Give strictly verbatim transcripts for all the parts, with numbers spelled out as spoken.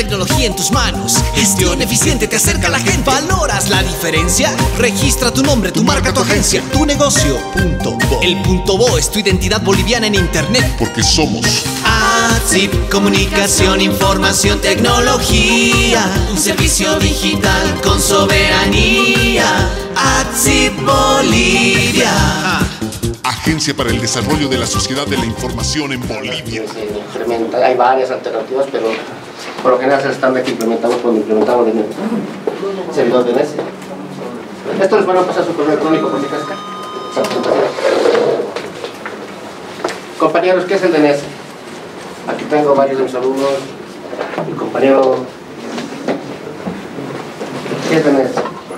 tecnología en tus manos. Gestión eficiente te acerca a la gente. ¿Valoras la diferencia? Registra tu nombre, tu marca, tu agencia, tu negocio. Punto Bo. El Punto Bo es tu identidad boliviana en internet. Porque somos ATSIP, comunicación, información, tecnología. Un servicio digital con soberanía. ATSIP Bolivia. Ah. Agencia para el Desarrollo de la Sociedad de la Información en Bolivia. Hay varias alternativas, pero por lo general se están aquí implementamos cuando implementamos el servidor D N S. Esto les van a pasar su correo electrónico por si acaso. Compañeros, ¿qué es el D N S? Aquí tengo varios de mis alumnos. Mi compañero, ¿qué es D N S?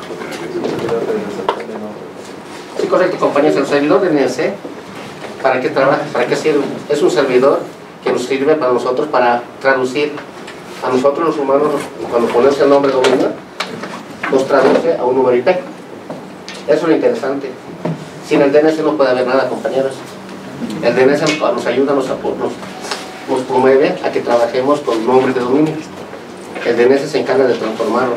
Sí, correcto, compañeros. El servidor D N S, ¿para qué trabaja? ¿Para qué sirve? Es un servidor que nos sirve para nosotros para traducir a nosotros los humanos. Cuando ponemos el nombre dominio, nos traduce a un número I P. Eso es lo interesante. Sin el D N S no puede haber nada, compañeros. El D N S nos ayuda, nos, nos, nos promueve a que trabajemos con nombres de dominio. El D N S se encarga de transformarlo.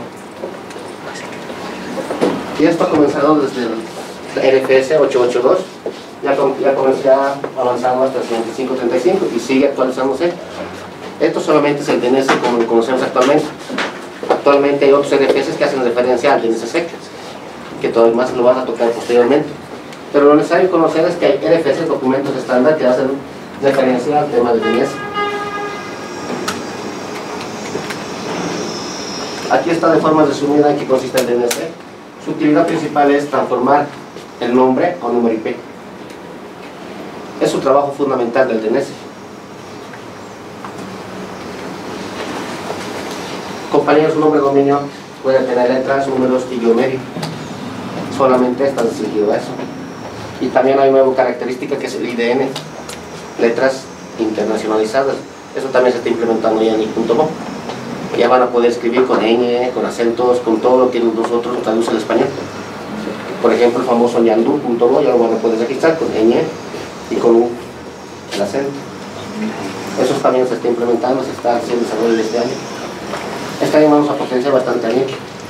Y esto ha comenzado desde el R F S ocho ocho dos, ya, ya comenzó a avanzar hasta el veinticinco treinta y cinco y sigue actualizándose. Esto solamente es el D N S como lo conocemos actualmente. Actualmente hay otros R F S que hacen referencia al D N S S E C, que todavía más lo van a tocar posteriormente. Pero lo necesario conocer es que hay R F S, documentos estándar, que hacen referencia al tema del D N S. Aquí está de forma resumida en qué consiste el D N S. Su utilidad principal es transformar el nombre a un número I P. Es un trabajo fundamental del D N S. Compañeros, un nombre de dominio puede tener letras, números y guión medio. Solamente está restringido a eso. Y también hay una nueva característica que es el I D N, letras internacionalizadas. Eso también se está implementando ya en el Punto Bo. Ya van a poder escribir con ñ, con acentos, con todo lo que nosotros nos traduce al español. Por ejemplo, el famoso ñandú punto bo ya lo van a poder registrar con ñ y con u, el acento. Eso también se está implementando, se está haciendo desarrollo de este año. Este año vamos a potenciar bastante bien.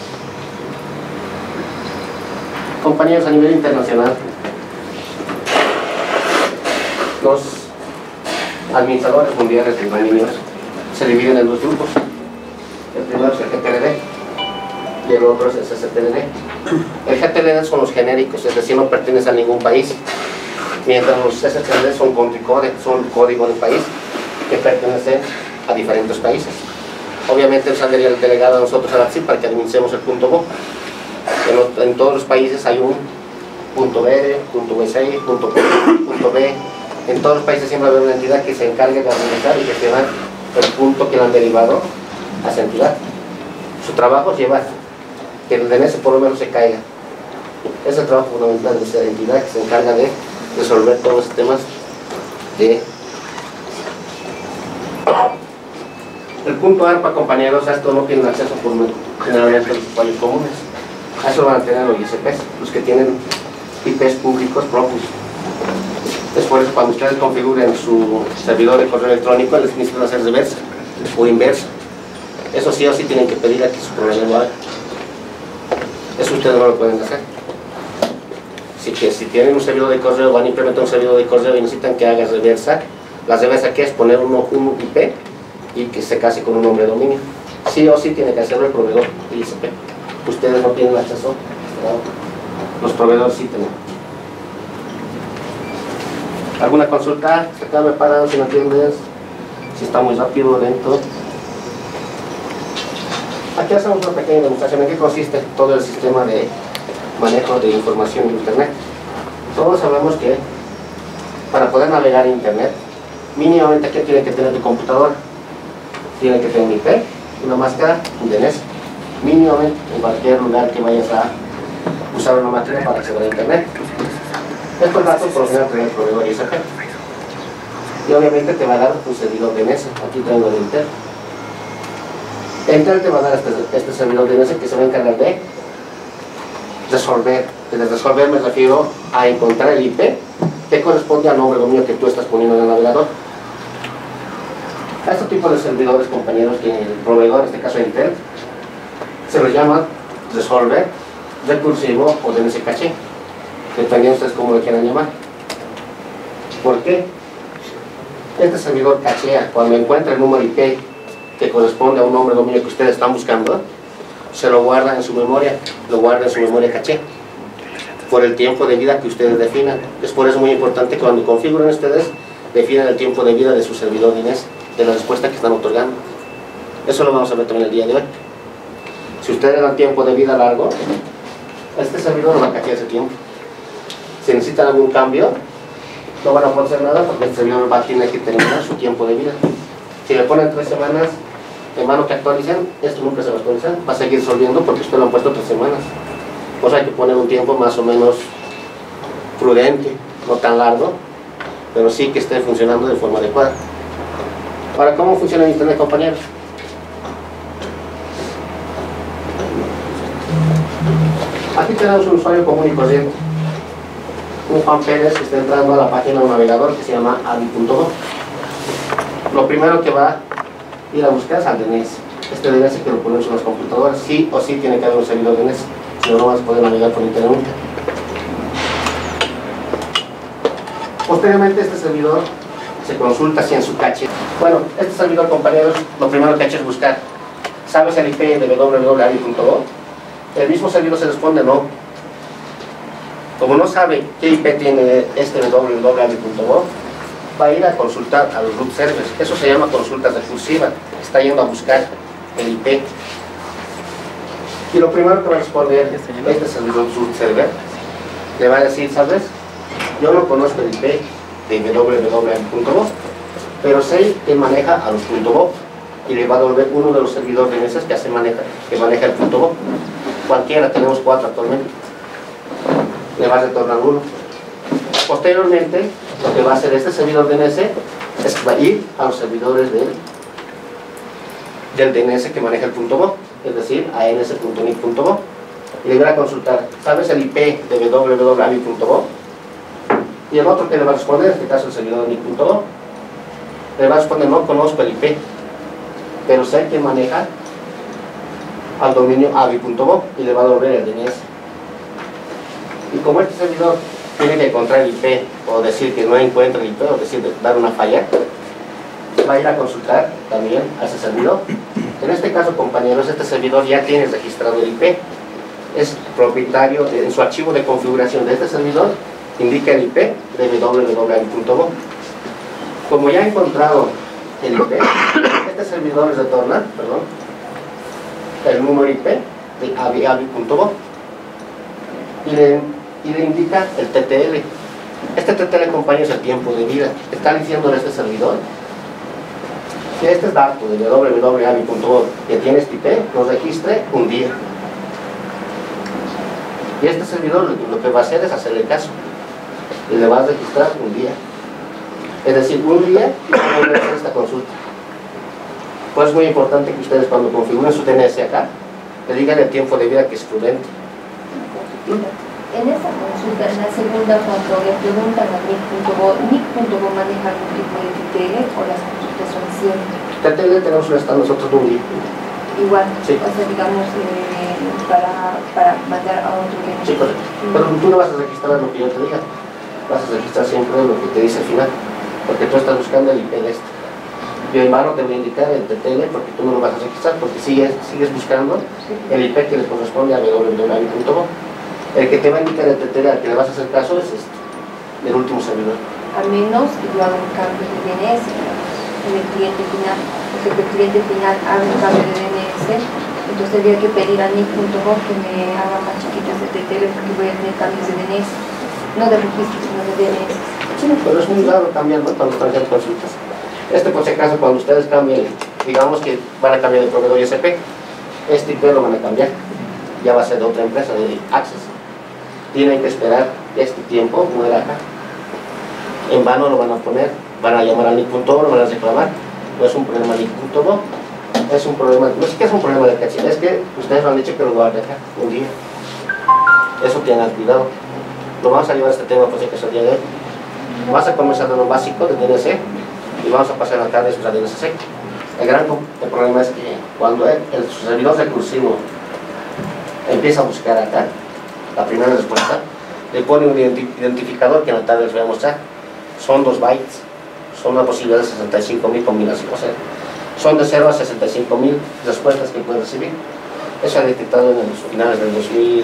Compañeros, a nivel internacional, los administradores mundiales de dominios se dividen en dos grupos. El primero es el G T L D y el otro es el C C T L D. El G T L D son los genéricos, es decir, no pertenecen a ningún país, mientras los C C T L D son country code, son código del país que pertenecen a diferentes países. Obviamente saldría el delegado a nosotros a la ATSIP para que administremos el Punto Bo. En, en todos los países hay un punto B, punto U S I, punto, punto B. En todos los países siempre va a haber una entidad que se encargue de administrar y gestionar el punto que le han derivado a esa entidad. Su trabajo es llevar que el D N S por lo menos se caiga. Es el trabajo fundamental de esa entidad que se encarga de resolver todos los temas de... El punto ARPA, compañeros, a esto no tienen acceso por generalmente los usuarios comunes. A eso van a tener los I S Ps, los que tienen I Ps públicos propios. Es por eso cuando ustedes configuren su servidor de correo electrónico, les necesitan hacer reversa o inversa. Eso sí o sí tienen que pedir a que su proveedor lo haga. Eso ustedes no lo pueden hacer. Así que si tienen un servidor de correo, van a implementar un servidor de correo y necesitan que haga reversa. La reversa, ¿qué es? Poner uno, un I P y que se case con un nombre de dominio. Sí o sí tiene que hacerlo el proveedor I S P. Ustedes no tienen acceso, los proveedores sí tienen. ¿Alguna consulta? Acá me paran si no entiendes, si está muy rápido o lento. Aquí hacemos una pequeña demostración. ¿En qué consiste todo el sistema de manejo de información en Internet? Todos sabemos que para poder navegar en Internet, mínimamente, ¿qué tiene que tener tu computadora? Tiene que tener un I P, una máscara, un D N S. Mínimamente, en cualquier lugar que vayas a usar una máquina para acceder a Internet. Estos datos por lo general traen el proveedor I S P. Y obviamente te va a dar tu servidor D N S. Aquí tengo el Intel. Intel te va a dar este, este servidor D N S que se va a encargar de resolver. De resolver me refiero a encontrar el I P que corresponde al nombre de dominio que tú estás poniendo en el navegador. A este tipo de servidores, compañeros, que el proveedor, en este caso Intel, se los llama resolver, recursivo o D N S caché, dependiendo ustedes cómo lo quieran llamar. ¿Por qué? Este servidor cachea, cuando encuentra el número I P que corresponde a un nombre de dominio que ustedes están buscando, se lo guarda en su memoria, lo guarda en su memoria caché, por el tiempo de vida que ustedes definan. Es por eso muy importante que cuando configuren ustedes, definan el tiempo de vida de su servidor D N S, de la respuesta que están otorgando. Eso lo vamos a ver también el día de hoy. Si ustedes dan tiempo de vida largo, este servidor no va a cachear ese tiempo. Si necesitan algún cambio, no van a poder hacer nada porque el servidor va a tener que terminar su tiempo de vida. Si le ponen tres semanas en mano que actualicen, esto nunca se va a actualizar, va a seguir solviendo porque ustedes lo han puesto tres semanas. Pues hay que poner un tiempo más o menos prudente, no tan largo, pero sí que esté funcionando de forma adecuada. Ahora, ¿cómo funciona el Internet, compañeros? Aquí tenemos un usuario común y corriente, un Juan Pérez que está entrando a la página de un navegador que se llama avi punto go. Lo primero que va a ir a buscar es al D N S. Este D N S que lo ponemos en las computadoras, sí o sí tiene que haber un servidor D N S, si no, no vas a poder navegar por internet nunca. Posteriormente, este servidor se consulta si en su caché. Bueno, este servidor, compañeros, lo primero que ha hecho es buscar. ¿Sabes el I P de doble u doble u doble u punto avi punto go? El mismo servidor se responde no. Como no sabe qué I P tiene este de doble u doble u doble u punto avi punto go, va a ir a consultar a los root servers. Eso se llama consulta recursiva. Está yendo a buscar el I P. Y lo primero que va a responder este servidor root server, le va a decir, ¿sabes? Yo no conozco el I P de doble u doble u doble u punto go, pero sé que maneja a los .go y le va a devolver uno de los servidores D N S que, hace maneja, que maneja el .go. Cualquiera, tenemos cuatro actualmente. Le va a retornar uno. Posteriormente, lo que va a hacer este servidor D N S es que va a ir a los servidores del, del D N S que maneja el .go, es decir, a ns punto nic punto go, y le va a consultar, ¿sabes el I P de doble u doble u doble u punto avi punto go? Y el otro que le va a responder, en este caso el servidor de nic punto go, le va a responder, no conozco el I P, pero sé que maneja al dominio avi punto go y le va a devolver el D N S. Y como este servidor tiene que encontrar el I P o decir que no encuentra el I P o decir dar una falla, va a ir a consultar también a ese servidor. En este caso, compañeros, este servidor ya tiene registrado el I P, es propietario de, en su archivo de configuración de este servidor indica el I P de doble u doble u doble u punto go. Como ya ha encontrado el I P, este servidor les retorna, perdón, el número I P de avi punto go y le, y le indica el T T L. Este T T L, compañeros, es el tiempo de vida. Está diciendo a este servidor que este dato de doble u doble u doble u punto avi punto go que tiene este I P lo registre un día. Y este servidor lo que va a hacer es hacerle caso y le va a registrar un día. Es decir, un día y va a volver a hacer esta consulta. Pues es muy importante que ustedes, cuando configuren su D N S acá, le digan el tiempo de vida que es prudente. En esta consulta, en la segunda, cuando le preguntan a nic punto go, nic punto go maneja algún tipo de T T L o las consultas son siempre. T T L tenemos un estado nosotros de un día. Igual, sí. O sea, digamos, eh, para, para mandar a otro D N S. Sí, correcto. Pero tú no vas a registrar lo que yo te diga, vas a registrar siempre lo que te dice al final, porque tú estás buscando el I P de este. Yo en mano te voy a indicar el T T L porque tú no lo vas a registrar, porque sigues, sigues buscando el I P que le corresponde a doble u doble u doble u punto go. El que te va a indicar el T T L al que le vas a hacer caso es este, el último servidor. A menos que yo haga un cambio de D N S en el cliente final, porque el cliente final haga un cambio de D N S, entonces tendría que pedir a nic punto go que me haga más chiquito ese T T L porque voy a tener cambios de D N S, no de registro, sino de D N S. Sí, pero es muy raro cambiar, ¿no?, cuando están haciendo consultas. Este, por si acaso, cuando ustedes cambien, digamos que van a cambiar de proveedor I S P, este I P lo van a cambiar, ya va a ser de otra empresa, de Access. Tienen que esperar este tiempo, no era acá. En vano lo van a poner, van a llamar a nic punto go, lo van a reclamar. No es un problema nic punto go, es un problema, no es que es un problema de caché, es que ustedes lo han dicho que lo van a dejar un día. Eso tengan cuidado. Lo vamos a llevar a este tema, pues, que es el día de hoy. Vamos a comenzar de lo básico de D N S y vamos a pasar a acá de su D N S sec. El gran el problema es que cuando el, el servidor recursivo empieza a buscar acá, la primera respuesta, le pone un identificador que en la tarde les voy a mostrar. Son dos bytes, son una posibilidad de sesenta y cinco mil combinaciones, o sea, son de cero a sesenta y cinco mil respuestas que pueden recibir. Eso se ha detectado en los finales del dos mil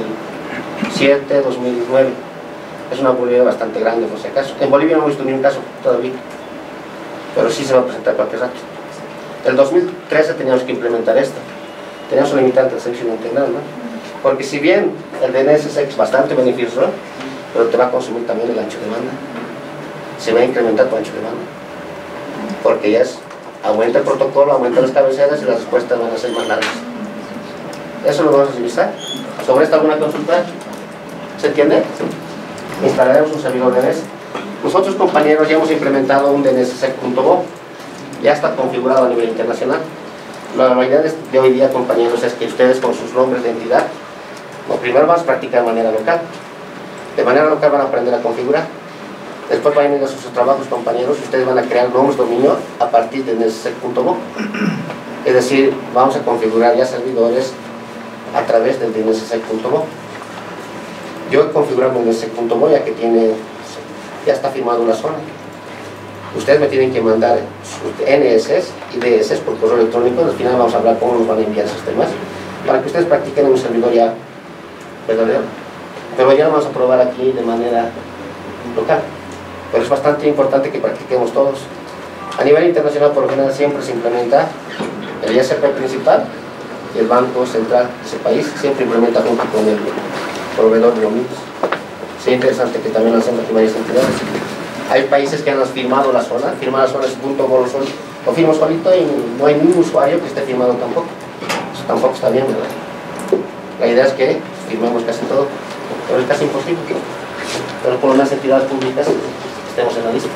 siete, dos mil nueve. Es una vulnerabilidad bastante grande, por si acaso. En Bolivia no hemos visto ni un caso todavía, pero sí se va a presentar cualquier rato. En el dos mil trece teníamos que implementar esto. Teníamos un limitante del servicio integral, ¿no? Porque si bien el D N S S X es bastante beneficioso, pero te va a consumir también el ancho de banda. Se va a incrementar tu ancho de banda. Porque ya es, aumenta el protocolo, aumenta las cabeceras y las respuestas van a ser más largas. Eso lo vamos a revisar. ¿Sobre esta alguna consulta? ¿Se entiende? Instalaremos un servidor D N S. Nosotros, compañeros, ya hemos implementado un D N S S E C punto bo. Ya está configurado a nivel internacional. La realidad de hoy día, compañeros, es que ustedes con sus nombres de entidad, lo primero van a practicar de manera local. De manera local van a aprender a configurar. Después van a ir a sus trabajos, compañeros, ustedes van a crear nuevos dominios a partir de D N S S E C punto bo. Es decir, vamos a configurar ya servidores a través del D N S S E C punto bo. Yo he configurado D N S S E C punto bo ya que tiene, ya está firmado una zona. Ustedes me tienen que mandar sus N S S y D S S por correo electrónico. Al final vamos a hablar cómo nos van a enviar esos temas para que ustedes practiquen en un servidor ya verdadero. Pero ya lo vamos a probar aquí de manera local. Pero es bastante importante que practiquemos todos. A nivel internacional, por lo general, siempre se implementa el I S P principal y el Banco Central de ese país siempre implementa junto con el proveedor de dominios. Sería interesante que también lo hacemos aquí varias entidades. Hay países que han firmado la zona, firmar la zona es punto bo, lo firmo solito y no hay ningún usuario que esté firmado tampoco. Eso tampoco está bien, ¿verdad? La idea es que firmemos casi todo, pero es casi imposible. Pero por unas entidades públicas estemos en la lista.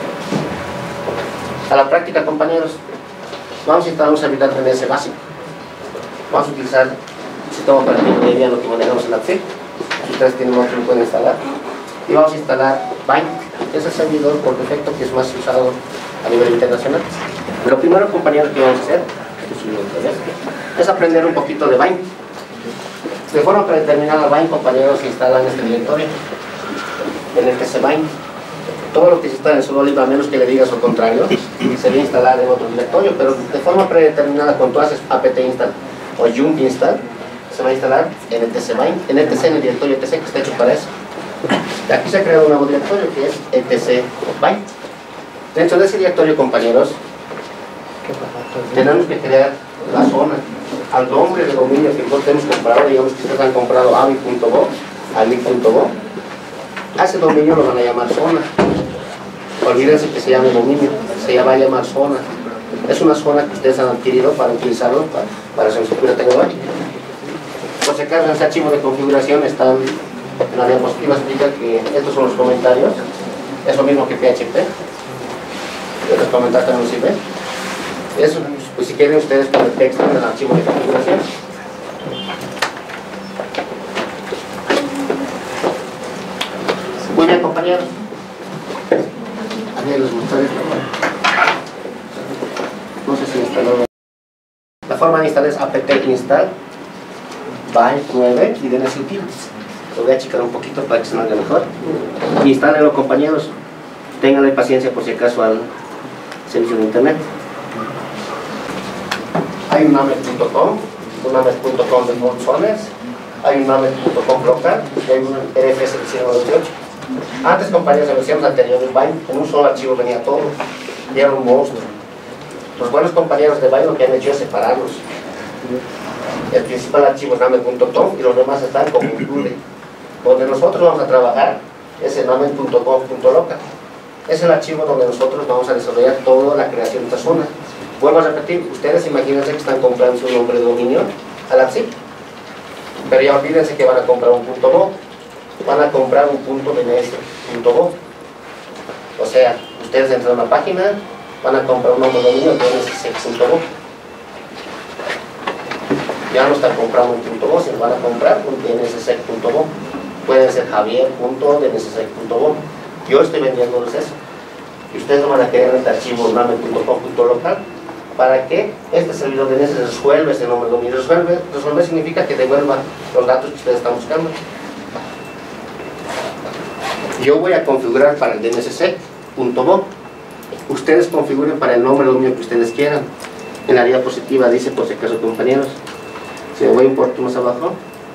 A la práctica, compañeros, vamos a instalar un servidor D N S básico. Vamos a utilizar el sistema operativo de lo que manejamos en la P C I. Si ustedes tienen otro, lo pueden instalar. Y vamos a instalar Bind. Es el servidor por defecto que es más usado a nivel internacional. Lo primero, compañeros, que vamos a hacer es aprender un poquito de Bind. De forma predeterminada, Bind, compañeros, se instala en este directorio, en el T C Bind. Todo lo que se está en su libre, a menos que le digas lo contrario, se debe instalar en otro directorio, pero de forma predeterminada, cuando tú haces apt install o yum install, se va a instalar en el T C Bind, en el T C, en el directorio T C que está hecho para eso. Aquí se ha creado un nuevo directorio que es el T C Bind. Dentro de ese directorio, compañeros, tenemos que crear la zona al nombre de dominio que nosotros hemos comprado. Digamos que ustedes han comprado ami punto bo, ami punto bo. A ese dominio lo van a llamar zona. Olvídense que se llame dominio, se va a llamar zona. Es una zona que ustedes han adquirido para utilizarlo para, para su estructura tecnológica. Por si acaso, en ese archivo de configuración están en la diapositiva, explica que estos son los comentarios. Es lo mismo que P H P. Los comentarios también los sirven. Eso, pues si quieren ustedes poner texto en el archivo de configuración. Muy bien, compañeros. A ver, les mostraré. No sé si instaló. La forma de instalar es apt install bind nueve y D N S utilities. Lo voy a achicar un poquito para que se salga mejor. Instálenlo, compañeros. Ténganle paciencia por si acaso al servicio de internet. Hay un namet punto com, un namet punto com de zones, hay un namet punto com local y hay un R F S ciento noventa y ocho. Antes, compañeros, en versiones anteriores, Bind en un solo archivo venía todo y era un monstruo. Los buenos compañeros de Bind lo que han hecho es separarlos. El principal archivo es namet punto com y los demás están como include. Donde nosotros vamos a trabajar es el namet punto com punto local. Es el archivo donde nosotros vamos a desarrollar toda la creación de esta zona. Vuelvo a repetir, ustedes imagínense que están comprando su nombre de dominio a la P C I, pero ya olvídense que van a comprar un punto .bo, van a comprar un punto D N S punto bo. O sea, ustedes entran a una página, van a comprar un nombre de dominio D N S S E C punto bo. Ya no están comprando un punto .bo, sino van a comprar un D N S S E C punto bo. Pueden ser javier punto D N S S E C punto bo. Yo estoy vendiéndoles eso. Y ustedes van a querer en este archivo namet punto com punto local para que este servidor de D N S resuelva ese nombre de dominio. Resuelve, resolver significa que devuelva los datos que ustedes están buscando. Yo voy a configurar para el D N S sec.bo. Ustedes configuren para el nombre de dominio que ustedes quieran. En la diapositiva dice, por si acaso, compañeros. Si me voy un poquito más abajo,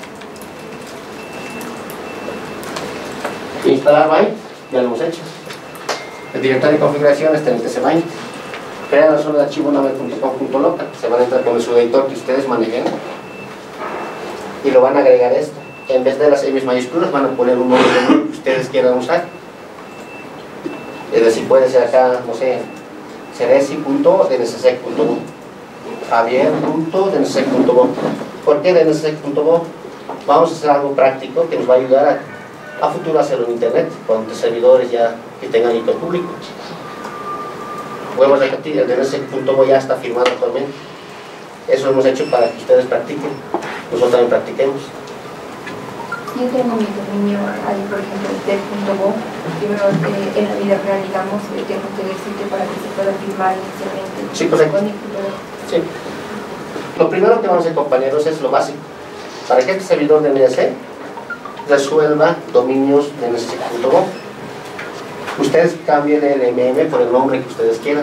instalar Bind, ya lo hemos hecho. El directorio de configuración está en el T C Bind. Crear la zona de archivo nave.com.local. Se van a entrar con su editor que ustedes manejen y lo van a agregar esto. En vez de las M mayúsculas van a poner un nombre que ustedes quieran usar. Es decir, puede ser acá, no sé, ceresi punto d n s sec punto bo, javier punto d n s sec punto bo. ¿Por qué d n s sec punto bo? Vamos a hacer algo práctico que nos va a ayudar a, a futuro a hacerlo en internet, con servidores ya que tengan I P público. Vuelvo a repetir, el D N S sec punto bo ya está firmado actualmente. Eso lo hemos hecho para que ustedes practiquen, nosotros también practiquemos. Yo tengo mi dominio ahí, por ejemplo, el test punto bo, primero eh, en la vida real, digamos, eh, tengo que decirte para que se pueda firmar inicialmente. Sí, correcto. Sí. Lo primero que vamos a hacer, compañeros, es lo básico. Para que este servidor de D N S resuelva dominios de D N S sec punto bo, ustedes cambien el M M por el nombre que ustedes quieran.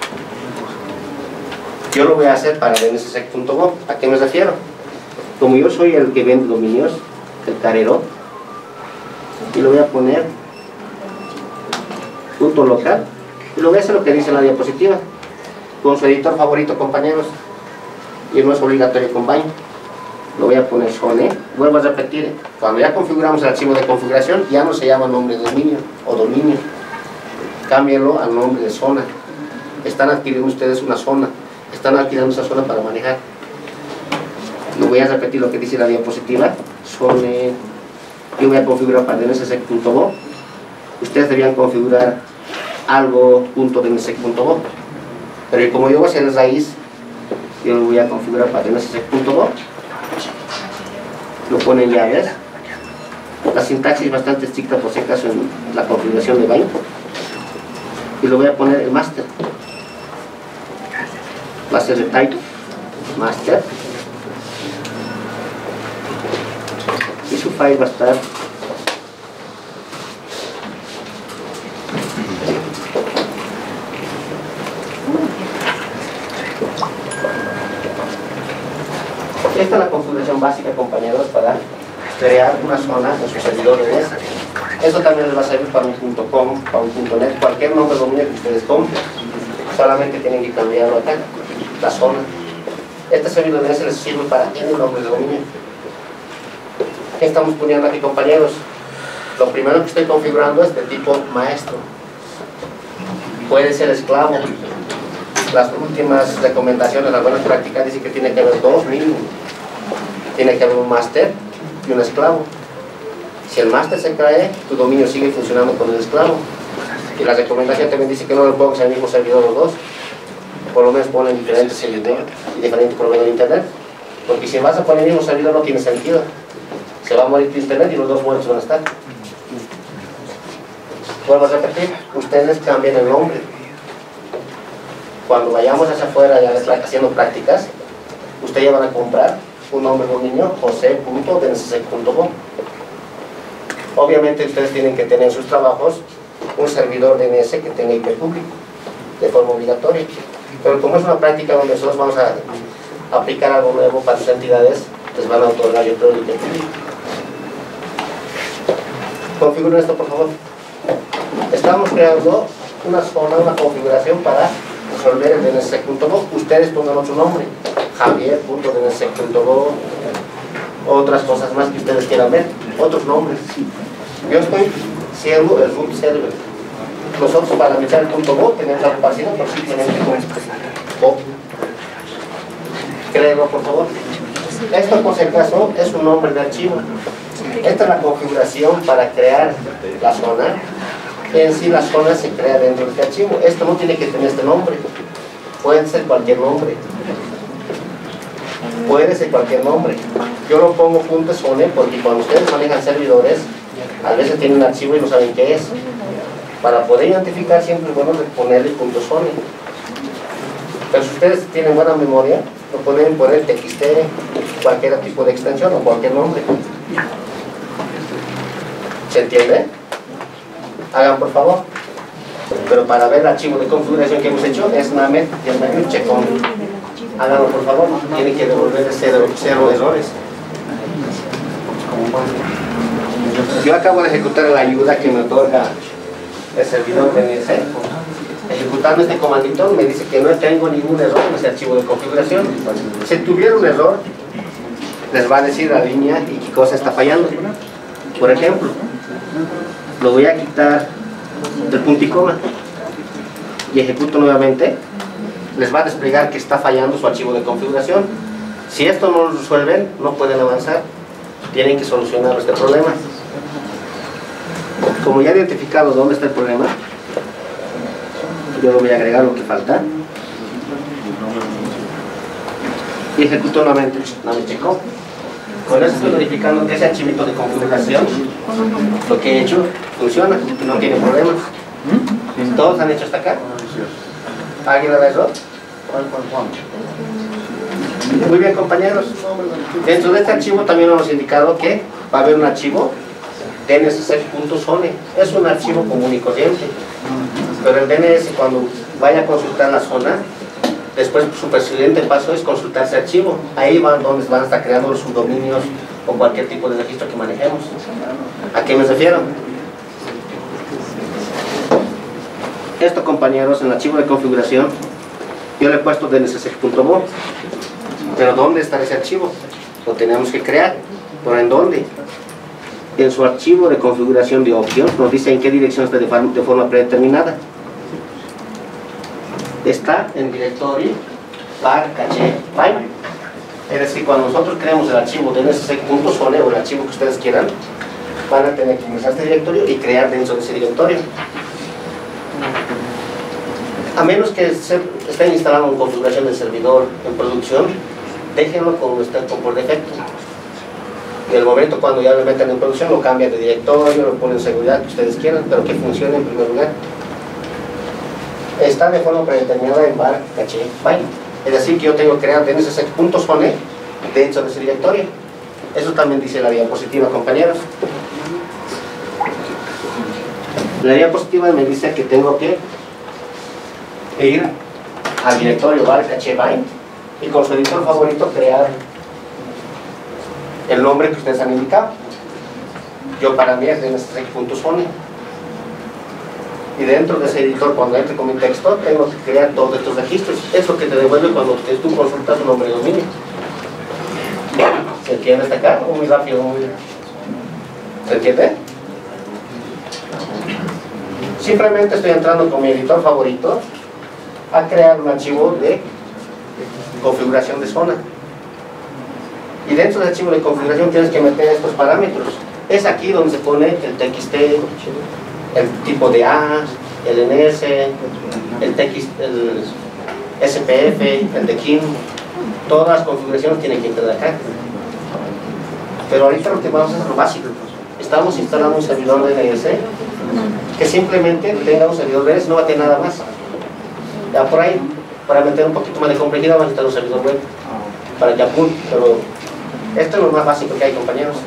Yo lo voy a hacer para D N S sec punto bo. ¿A qué me refiero? Como yo soy el que vende dominios, el carero, y lo voy a poner punto local, y lo voy a hacer lo que dice en la diapositiva, con su editor favorito, compañeros, y no es obligatorio con Bind. Lo voy a poner Sone. Vuelvo a repetir, cuando ya configuramos el archivo de configuración, ya no se llama nombre de dominio o dominio, cámbienlo al nombre de zona. Están adquiriendo ustedes una zona, están adquiriendo esa zona para manejar. Lo voy a repetir lo que dice la diapositiva. Sone. Yo voy a configurar para D N S sec punto bo. Ustedes debían configurar algo.dnsec.bo, pero como yo voy a hacer el raíz, yo lo voy a configurar para D N S sec punto bo. Lo ponen ya a ver. La sintaxis es bastante estricta, por si acaso, en la configuración de Bind. Y lo voy a poner el master. Va a ser el type master. Y su file va a estar esta es la configuración básica, compañeros, para crear una zona en su servidor de D N S. Eso también les va a servir para un .com, para un .net, cualquier nombre de dominio que ustedes compren. Solamente tienen que cambiarlo acá, la zona. Este servidor de D N S les sirve para el nombre de dominio. ¿Qué estamos poniendo aquí, compañeros? Lo primero que estoy configurando es de tipo maestro. Puede ser esclavo. Las últimas recomendaciones, las buenas prácticas, dicen que tiene que haber dos mínimo. Tiene que haber un máster y un esclavo. Si el máster se cae, tu dominio sigue funcionando con el esclavo. Y la recomendación también dice que no lo pongas en el mismo servidor los dos. Por lo menos ponen diferentes servidores y diferentes proveedores de internet. Porque si vas a poner el mismo servidor no tiene sentido. Se va a morir tu internet y los dos muertos van a estar. Vuelvo a repetir, ustedes cambian el nombre. Cuando vayamos hacia afuera ya haciendo prácticas, ustedes ya van a comprar un nombre de dominio, jose punto d n s sec punto bo. Obviamente ustedes tienen que tener en sus trabajos un servidor D N S que tenga I P público, de forma obligatoria. Pero como es una práctica donde nosotros vamos a aplicar algo nuevo para sus entidades, les van a otorgar yo creo el I P público. Configuren esto, por favor. Estamos creando una zona, una configuración para resolver el D N S sec punto bo. Ustedes pongan otro nombre, javier punto d n s sec punto bo, otras cosas más que ustedes quieran ver, otros nombres. Yo estoy siendo el root server. Nosotros para meter el punto bo tenemos algo parecido, pero simplemente con bo. Créanlo, por favor. Esto, por si acaso, es un nombre de archivo. Esta es la configuración para crear la zona. En sí la zona se crea dentro de este archivo. Esto no tiene que tener este nombre. Puede ser cualquier nombre. Puede ser cualquier nombre. Yo lo pongo punto .zone porque cuando ustedes manejan servidores, a veces tienen un archivo y no saben qué es. Para poder identificar siempre es bueno ponerle punto .zone. Pero si ustedes tienen buena memoria, lo pueden poner T X T, cualquier tipo de extensión o cualquier nombre. ¿Se entiende? Hagan por favor. Pero para ver el archivo de configuración que hemos hecho es Namet y el menú checón. Háganlo por favor. Tienen que devolver cero, cero errores. Yo acabo de ejecutar la ayuda que me otorga el servidor D N S. Ejecutando este comandito me dice que no tengo ningún error en ese archivo de configuración. Si tuviera un error, les va a decir la línea y qué cosa está fallando. Por ejemplo, lo voy a quitar del punto y coma y ejecuto nuevamente. Les va a desplegar que está fallando su archivo de configuración. Si esto no lo resuelven, no pueden avanzar. Tienen que solucionar este problema. Como ya he identificado dónde está el problema, yo lo voy a agregar lo que falta y ejecuto nuevamente. No me checó. Con eso estoy verificando que ese archivito de configuración, lo que he hecho, funciona, no tiene problemas. ¿Todos han hecho hasta acá? ¿Alguien hará error? Muy bien, compañeros. Dentro de este archivo también hemos indicado que va a haber un archivo D N S S E C punto zone. Es un archivo común y corriente. Pero el D N S, cuando vaya a consultar la zona, después su siguiente paso es consultar ese archivo. Ahí van donde van a estar creando los subdominios o cualquier tipo de registro que manejemos. ¿A qué me refiero? Esto, compañeros, en el archivo de configuración, yo le he puesto D N S S E C punto bo. Pero ¿dónde está ese archivo? Lo tenemos que crear. ¿Pero en dónde? En su archivo de configuración de opción nos dice en qué dirección está de forma, de forma predeterminada. Está en directorio var caché bind. Es decir, cuando nosotros creemos el archivo D N S S E C punto zone o el archivo que ustedes quieran, van a tener que ingresar a este directorio y crear dentro de ese directorio. A menos que se estén instalando una configuración del servidor en producción, déjenlo como está por defecto. En el momento cuando ya lo metan en producción, lo cambian de directorio, lo ponen en seguridad que ustedes quieran, pero que funcione en primer lugar. Está de forma predeterminada en var caché bind. Es decir, que yo tengo que crear D N S S E C punto zone dentro de ese directorio. Eso también dice la diapositiva, compañeros. La diapositiva me dice que tengo que ir al directorio var caché bind y con su editor favorito crear el nombre que ustedes han indicado. Yo para mí es D N S S E C punto zone. Y dentro de ese editor, cuando entre con mi texto, tengo que crear todos estos registros. Es lo que te devuelve cuando tú consultas un nombre de dominio. ¿Se entiende hasta acá? ¿O muy rápido? Muy... ¿Se entiende? Simplemente estoy entrando con mi editor favorito a crear un archivo de configuración de zona. Y dentro del archivo de configuración tienes que meter estos parámetros. Es aquí donde se pone el T X T, el tipo de A, el N S, el, T X, el S P F, el de K I M. Todas las configuraciones tienen que entrar acá. Pero ahorita lo que vamos a hacer es lo básico. Estamos instalando un servidor de D N S que simplemente tenga un servidor D N S, no va a tener nada más. Ya por ahí, para meter un poquito más de complejidad, vamos a instalar un servidor web para que apunte, pero esto es lo más básico que hay, compañeros.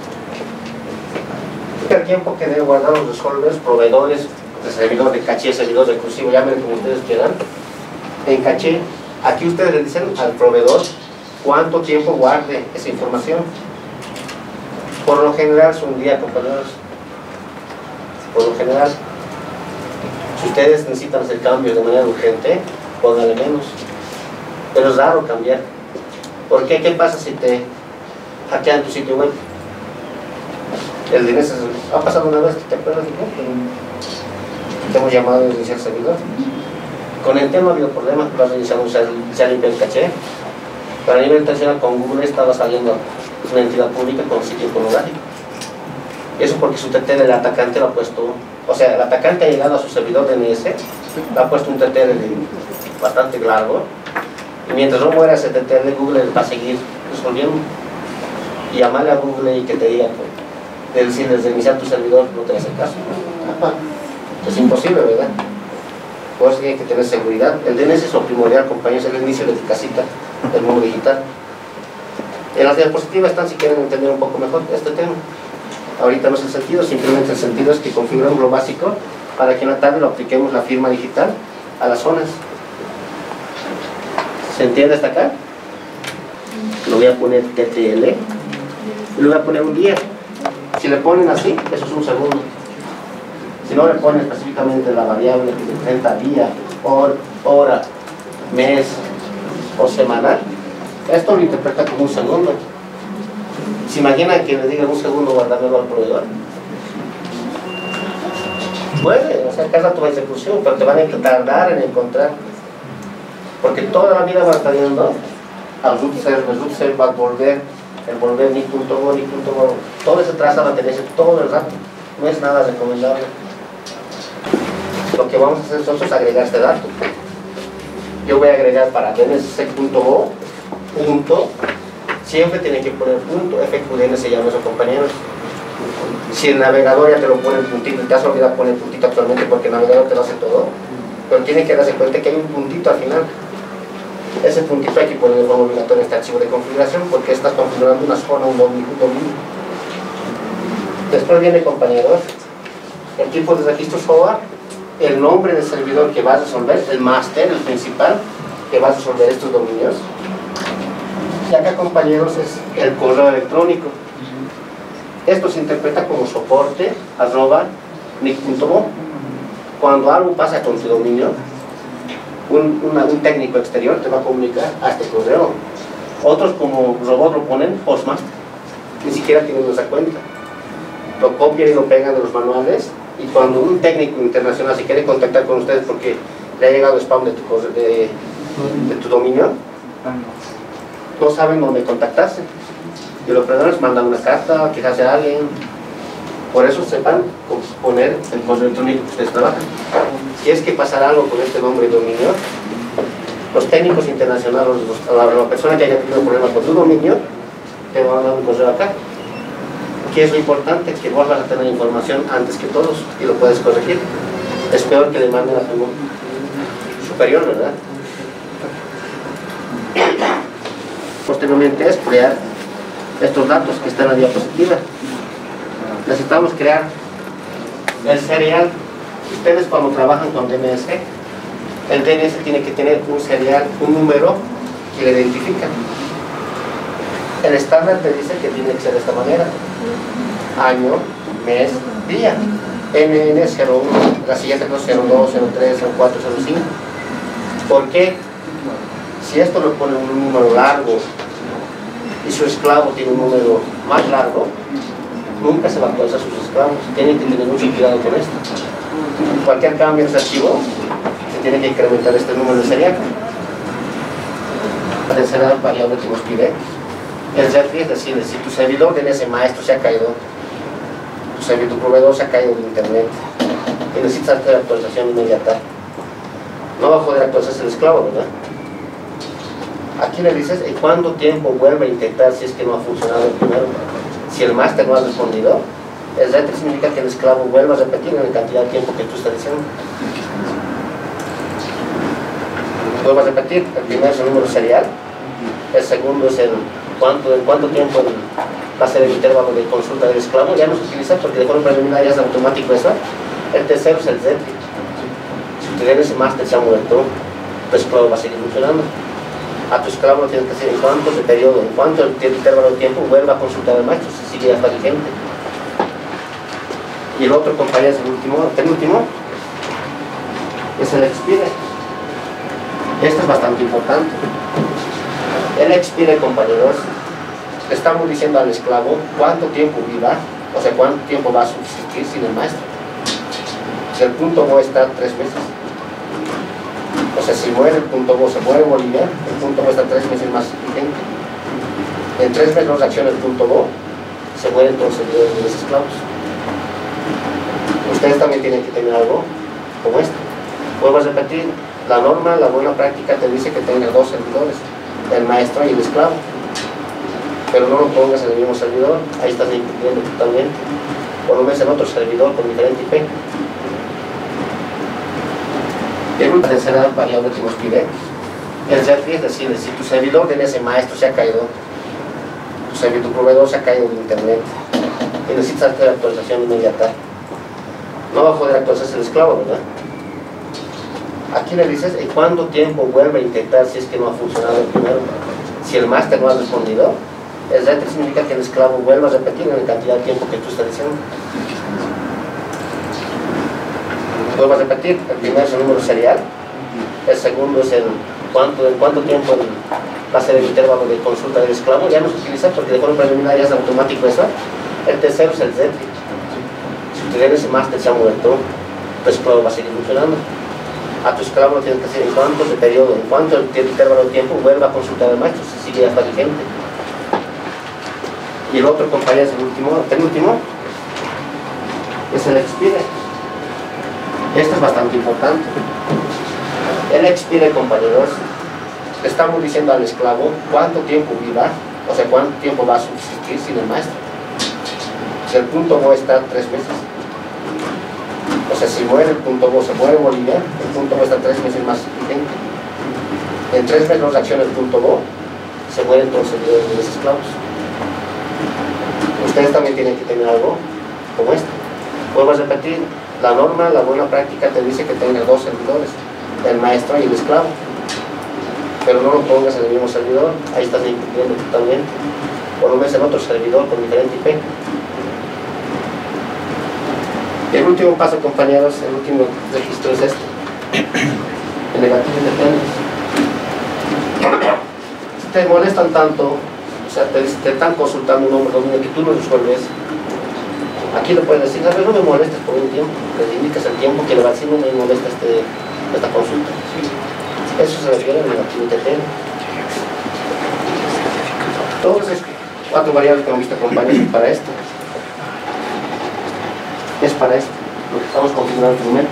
El tiempo que debe guardar los resolvers, proveedores de servidor de caché, servidor recursivo, llamen como ustedes quieran. En caché, aquí ustedes le dicen al proveedor cuánto tiempo guarde esa información. Por lo general es un día, compañeros. Por lo general, si ustedes necesitan hacer cambios de manera urgente, pónganle menos. Pero es raro cambiar. ¿Por qué? ¿Qué pasa si te hackean tu sitio web? El D N S ha pasado una vez, ¿te acuerdas? ¿No? Te hemos llamado a reiniciar el servidor. Con el tema no ha habido problemas, lo has reiniciado, se ha limpiado el caché. Pero a nivel internacional con Google estaba saliendo una entidad pública con sitio pornográfico. Eso porque su T T L del atacante lo ha puesto, o sea, el atacante ha llegado a su servidor D N S, le ha puesto un T T L bastante largo, y mientras no muera ese T T L, Google va a seguir resolviendo. Y llamarle a Google y que te diga, de decir, desde iniciar tu servidor no te hace caso. Es imposible, ¿verdad? Por eso tiene que tener seguridad. El D N S es lo primordial, compañeros, es el inicio de tu casita del mundo digital. En las diapositivas están si quieren entender un poco mejor este tema. Ahorita no es el sentido, simplemente el sentido es que configuramos lo básico para que en la tarde lo apliquemos la firma digital a las zonas. ¿Se entiende hasta acá? Lo voy a poner T T L y le voy a poner un día. Si le ponen así, eso es un segundo. Si no le ponen específicamente la variable que representa día, hora, hora, mes o semanal, esto lo interpreta como un segundo. ¿Se imaginan que le digan un segundo guardármelo al proveedor? Puede, o sea, cada tu ejecución, pero te van a tardar en encontrar. Porque toda la vida va a estar yendo al root server, el root server va a volver, el volver ni punto go, ni punto go. Todo ese traza va a tenerse todo el rato. No es nada recomendable. Lo que vamos a hacer nosotros es agregar este dato. Yo voy a agregar para D N S punto go, punto, siempre tiene que poner punto, F Q D N se llama eso, compañeros. Si el navegador ya te lo pone en puntito, te has olvidado poner puntito actualmente porque el navegador te lo hace todo, pero tiene que darse cuenta que hay un puntito al final. Ese puntito hay que poner de forma obligatoria en este archivo de configuración porque estás configurando una zona, un dominio. Después viene, compañeros, el tipo de registro forward, el nombre del servidor que va a resolver, el master, el principal, que va a resolver estos dominios. Y acá, compañeros, es el correo electrónico. Esto se interpreta como soporte arroba nic punto go. Cuando algo pasa con tu dominio, un, una, un técnico exterior te va a comunicar a este correo. Otros como robot lo ponen Postmaster, ni siquiera tienen esa cuenta. Lo copian y lo pegan de los manuales, y cuando un técnico internacional se quiere contactar con ustedes porque le ha llegado spam de tu, de, de tu dominio, no saben dónde contactarse. Y los operadores mandan una carta, quejarse a alguien. Por eso sepan poner el correo electrónico que ustedes trabajan. Si es que pasará algo con este nombre y dominio, los técnicos internacionales, los, la, la persona que haya tenido problemas con tu dominio, te van a dar un correo acá. ¿Qué es lo importante? Que vos vas a tener información antes que todos y lo puedes corregir. Es peor que le manden a tu superior, ¿verdad? Posteriormente es crear estos datos que están en la diapositiva. Necesitamos crear el serial. Ustedes cuando trabajan con D N S, el D N S tiene que tener un serial, un número que le identifica. El estándar te dice que tiene que ser de esta manera: año, mes, día. N N cero uno, la siguiente es cero dos, cero tres, cero cuatro, cero cinco. ¿Por qué? Si esto lo pone un número largo y su esclavo tiene un número más largo, nunca se va a actualizar sus esclavos. Tienen que tener mucho cuidado con esto. Cualquier cambio en ese archivo se tiene que incrementar este número de serial. La tercera variable que nos pide el refri, es decir, si tu servidor de ese maestro se ha caído, tu servidor, tu proveedor se ha caído de internet y necesitas hacer actualización inmediata, no va a poder actualizarse el esclavo, ¿verdad? Aquí le dices en cuánto tiempo vuelve a intentar si es que no ha funcionado el primero. Si el máster no ha respondido, el retry significa que el esclavo vuelva a repetir en la cantidad de tiempo que tú estás diciendo. Vuelva a repetir, el primero es el número serial, el segundo es el cuánto, en cuánto tiempo el, va a ser el intervalo de consulta del esclavo, ya no se utiliza porque de forma preliminar ya es automático eso. El tercero es el retry. Si tú tienes ese máster se ha muerto, tu esclavo va a seguir funcionando. A tu esclavo lo tienes que hacer en cuánto de periodo, en cuánto el intervalo de tiempo vuelva a consultar al maestro, si sigue hasta vigente. Y el otro, compañero, es el último, el penúltimo, es el expire. Esto es bastante importante. El expire, compañeros, le estamos diciendo al esclavo cuánto tiempo viva, o sea, cuánto tiempo va a subsistir sin el maestro. Si el punto go está tres meses, o sea, si muere el punto go, se muere Bolivia, el punto go está tres meses más vigente. En tres meses no reacciona el punto go, se mueren todos los esclavos. Ustedes también tienen que tener algo como esto. Vuelvo a repetir, la norma, la buena práctica te dice que tengas dos servidores, el maestro y el esclavo. Pero no lo pongas en el mismo servidor, ahí estás incumpliendo totalmente. Por lo menos en otro servidor con diferente I P. Y la tercera variable que nos pide es retry, es decir, si tu servidor de ese maestro se ha caído, tu servidor, tu proveedor se ha caído de internet y necesitas hacer actualización inmediata, no va a poder actualizarse el esclavo, ¿verdad? Aquí le dices en cuánto tiempo vuelve a intentar si es que no ha funcionado el primero. Si el máster no ha respondido, el retry significa que el esclavo vuelva a repetir en la cantidad de tiempo que tú estás diciendo. Vuelvo a repetir, el primero es el número serial, el segundo es el cuánto, en cuánto tiempo el, va a ser el intervalo de consulta del esclavo, ya no se utiliza porque de forma preliminar ya es automático eso. El tercero es el retry. Si tu D N S máster se ha muerto, tu esclavo va a seguir funcionando. A tu esclavo lo tienes que hacer en cuánto de periodo, en cuánto el intervalo de tiempo vuelva a consultar al maestro, si sigue ya está vigente. Y el otro, compañero, es el último, el penúltimo, es el expire. Esto es bastante importante. El expire, compañeros, estamos diciendo al esclavo cuánto tiempo viva, o sea, cuánto tiempo va a subsistir sin el maestro. Si el punto Bo está tres meses, o sea, si muere el punto Bo, se muere Bolivia, el punto Bo está tres meses más vigente. En tres meses no reacciona el punto Bo, se mueren todos los esclavos. Ustedes también tienen que tener algo como esto. Vuelvo a repetir, la norma, la buena práctica te dice que tengas dos servidores, el maestro y el esclavo. Pero no lo pongas en el mismo servidor, ahí estás incumpliendo totalmente. O lo ves en otro servidor con diferente I P. Y el último paso, compañeros, el último registro es este. El negativo depende. Si te molestan tanto, o sea, te, te están consultando un nombre dominio que tú no resuelves, aquí le puedes decir, a ver, no me molestes por un tiempo, le indicas el tiempo que le va a decir, no me molesta este, esta consulta. Eso se refiere al negativo T T. Todas esas cuatro variables que hemos visto, compañeros, son para esto. Es para esto, lo que estamos configurando en este momento.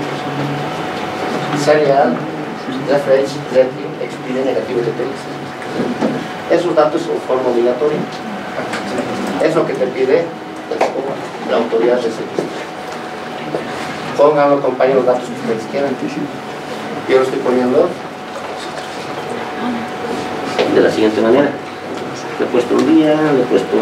Serial, refresh, retry, expire, negativo T T. Esos datos son forma obligatoria. Es lo que te pide la autoridad de servicio. Pónganlo, compañeros, los datos que ustedes quieran. Yo lo estoy poniendo de la siguiente manera. Le he puesto un día, le he puesto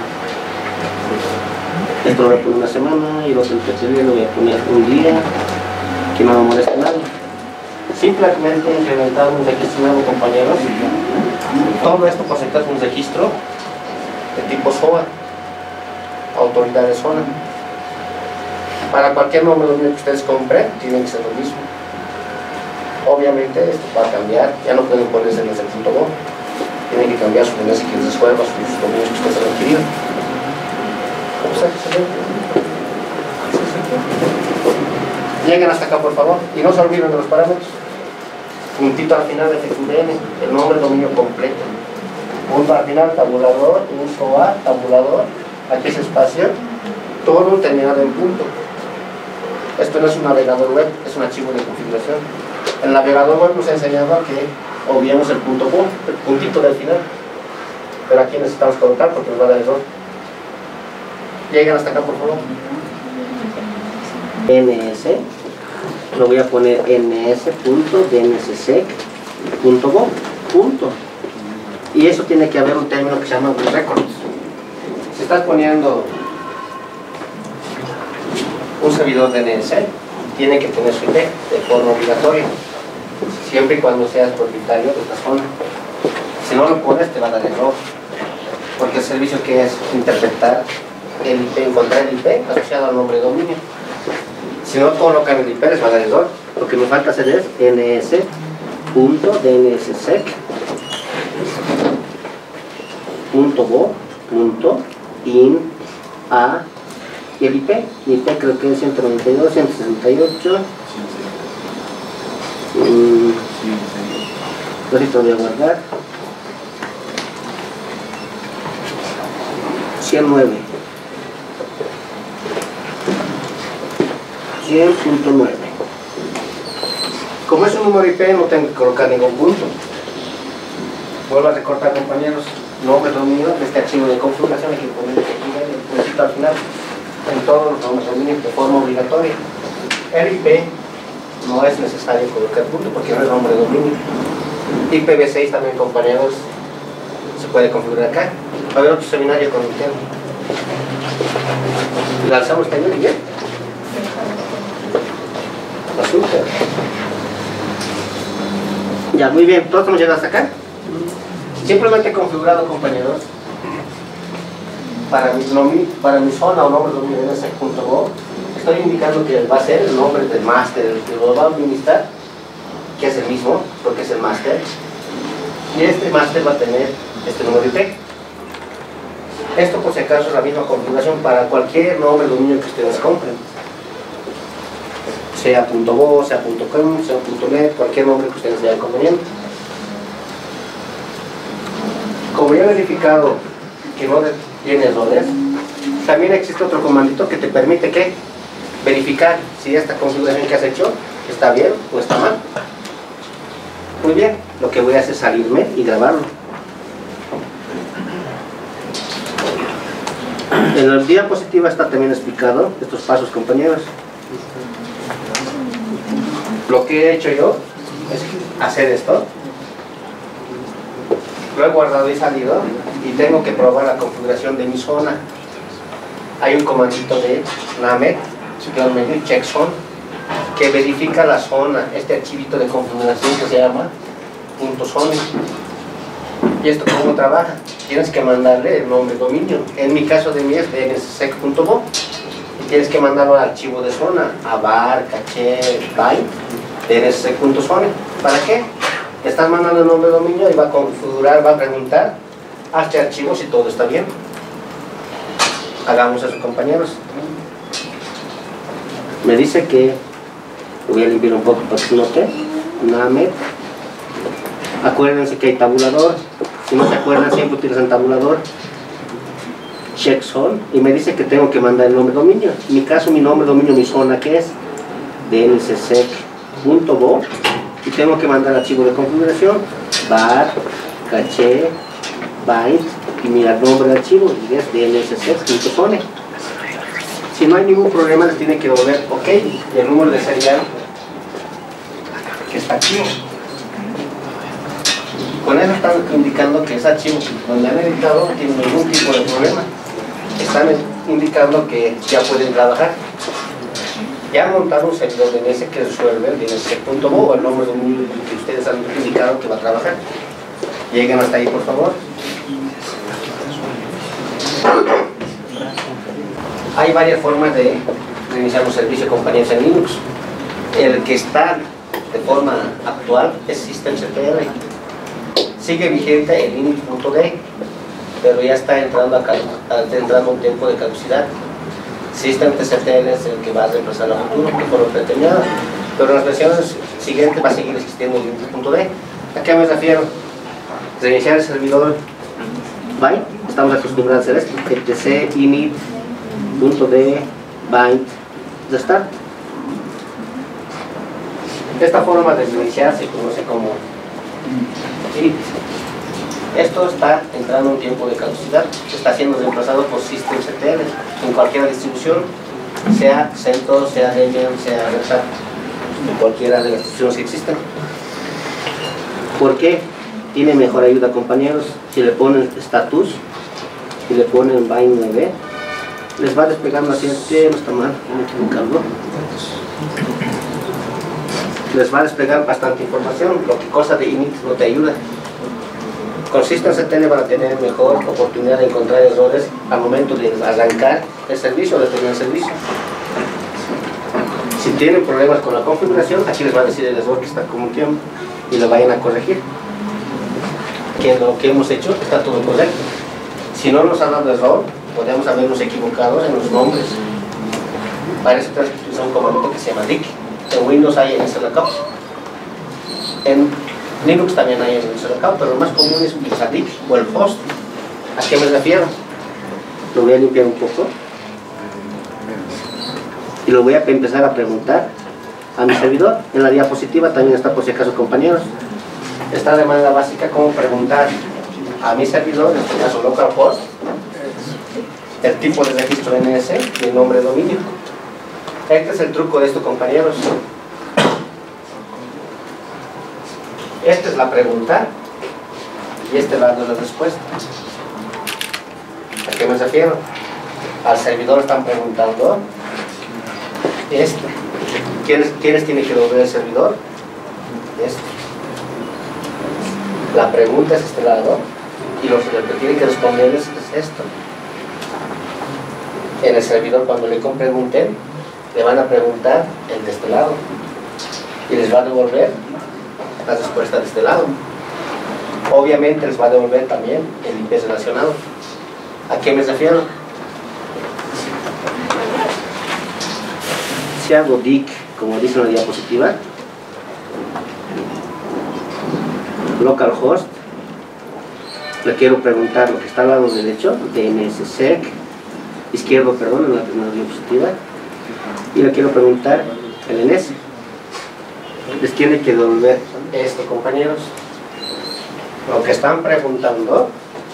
esto lo voy a poner una semana y el otro tercer día lo voy a poner un día, que no me moleste nada. Simplemente implementar un registro nuevo, compañeros. Todo esto por sentar un registro de tipo S O A, autoridad de zona. Para cualquier nombre dominio que ustedes compren, tienen que ser lo mismo. Obviamente esto va a cambiar, ya no pueden ponerse en ese punto Bo, tienen que cambiar su D N S que les resuelva sus dominios que ustedes han adquirido. Lleguen hasta acá, por favor, y no se olviden de los parámetros. Puntito al final de F Q D N, el nombre dominio completo. Punto al final, tabulador, uso A, tabulador, aquí es espacio, todo terminado en punto. Esto no es un navegador web, es un archivo de configuración. El navegador web nos ha enseñado a que obviemos el punto Bo, el puntito del final. Pero aquí necesitamos colocar porque nos va a dar error. Lleguen hasta acá, por favor. N S, lo voy a poner ns.dnssec.bo, punto. Y eso tiene que haber un término que se llama records. Si estás poniendo un servidor de D N S, tiene que tener su I P de forma obligatoria, siempre y cuando seas propietario de esta zona. Si no lo pones, te va a dar error, porque el servicio que es interpretar el I P, encontrar el I P asociado al nombre de dominio. Si no colocan el I P, les va a dar error. Lo que me falta hacer es ns.dnssec.bo.in a y el I P. El I P creo que es ciento noventa y dos, ciento sesenta y ocho. Mm, ahorita voy a guardar. ciento nueve. cien punto nueve. Como es un número I P, no tengo que colocar ningún punto. Vuelvo a recortar, compañeros, nombre dominio de este archivo de configuración. Hay que poner el puntito al final en todos los nombres dominios de forma obligatoria. El I P no es necesario colocar punto porque no es nombre de dominio. I P v seis también, compañeros, se puede configurar acá. Va a haber otro seminario con el tema. ¿La alzamos también bien? Azúcar. Ya, muy bien, todos hemos llegado hasta acá. Simplemente configurado, compañeros, para mi, nomi, para mi zona o nombre de dominio N S E C punto go, estoy indicando que va a ser el nombre del máster, el que lo va a administrar, que es el mismo, porque es el máster, y este máster va a tener este número I P. Esto, por si acaso, es la misma configuración para cualquier nombre de dominio que ustedes compren, sea .go, sea .com, sea .net, cualquier nombre que ustedes vean conveniente. Como ya he verificado que no tiene errores, también existe otro comandito que te permite que verificar si esta configuración que has hecho está bien o está mal. Muy bien, lo que voy a hacer es salirme y grabarlo. En la diapositiva está también explicado estos pasos, compañeros. Lo que he hecho yo es hacer esto. Lo he guardado y salido y tengo que probar la configuración de mi zona. Hay un comandito de namet checkzone que verifica la zona, este archivito de configuración que se llama .zone. ¿Y esto cómo trabaja? Tienes que mandarle el nombre dominio. En mi caso de mí es de N S S E C punto go y tienes que mandarlo al archivo de zona, a var, caché, byte de N S S E C punto zone. ¿Para qué? Estás mandando el nombre de dominio y va a configurar, va a preguntar a este archivo si todo está bien. Hagamos eso, compañeros. Me dice que, voy a limpiar un poco para que note, namet. Acuérdense que hay tabulador. Si no se acuerdan, siempre utilizan tabulador. Checkzone. Y me dice que tengo que mandar el nombre de dominio. En mi caso, mi nombre de dominio, mi zona, que es de N S S E C punto go. Y tengo que mandar el archivo de configuración, var, caché, byte, y mira el nombre del archivo, y es de N S S E C punto zone. Si no hay ningún problema, les tiene que volver OK, y el número de serial que está activo. Con eso están indicando que ese archivo donde han editado no tiene ningún tipo de problema. Están indicando que ya pueden trabajar. Ya han montado un servidor de N S que resuelve el de N S S E C punto go o el nombre de dominio que ustedes han indicado que va a trabajar. Lleguen hasta ahí, por favor. Hay varias formas de reiniciar un servicio, compañeros, en Linux. El que está de forma actual es systemctl. Sigue vigente el linux punto d, pero ya está entrando, a, está entrando un tiempo de caducidad. systemctl es el que va a reemplazar a futuro, que fue lo predeterminado, pero en las versiones siguientes va a seguir existiendo el linux punto d. ¿A qué me refiero? Reiniciar el servidor byte, estamos acostumbrados a hacer esto, etc init punto d byte restart. Esta forma de reiniciar se conoce como init. Esto está entrando en un tiempo de caducidad, está siendo reemplazado por systemctl en cualquier distribución, sea CentOS, sea Debian, sea Red Hat, en cualquiera de las distribuciones que existen. ¿Por qué? Tiene mejor ayuda, compañeros. Si le ponen status y le ponen bind nueve, les va desplegando así, no está mal, no equivocarlo. Les va a desplegar bastante información, lo que cosa de init no te ayuda. Con systemctl van a tener mejor oportunidad de encontrar errores al momento de arrancar el servicio o de tener el servicio. Si tienen problemas con la configuración, aquí les va a decir el error que está cometiendo y lo vayan a corregir. Que en lo que hemos hecho está todo correcto. Si no nos han dado error, podemos habernos equivocado en los nombres. Para eso tenemos que utilizar un comando que se llama dict. En Windows hay en slcap. En Linux también hay en slcap, pero lo más común es utilizar dict o el host. ¿A qué me refiero? Lo voy a limpiar un poco y lo voy a empezar a preguntar a mi servidor. En la diapositiva también está, por si acaso, compañeros, está de manera básica cómo preguntar a mi servidor, en este caso localhost, el tipo de registro N S y el nombre de dominio. Este es el truco de esto, compañeros. Esta es la pregunta y este lado es la respuesta. ¿A qué me refiero? Al servidor están preguntando este. ¿Quiénes, ¿Quiénes tiene que devolver el servidor? Este. La pregunta es este lado y lo que tiene que responder es, es esto. En el servidor, cuando le pregunten, le van a preguntar el de este lado y les va a devolver la respuesta de este lado. Obviamente les va a devolver también el I P relacionado. ¿A qué me refiero? Si hago D I C, como dice en la diapositiva, localhost, le quiero preguntar lo que está al lado derecho, dnssec, izquierdo, perdón, en la primera diapositiva, y le quiero preguntar el N S. Les tiene que devolver esto, compañeros. Lo que están preguntando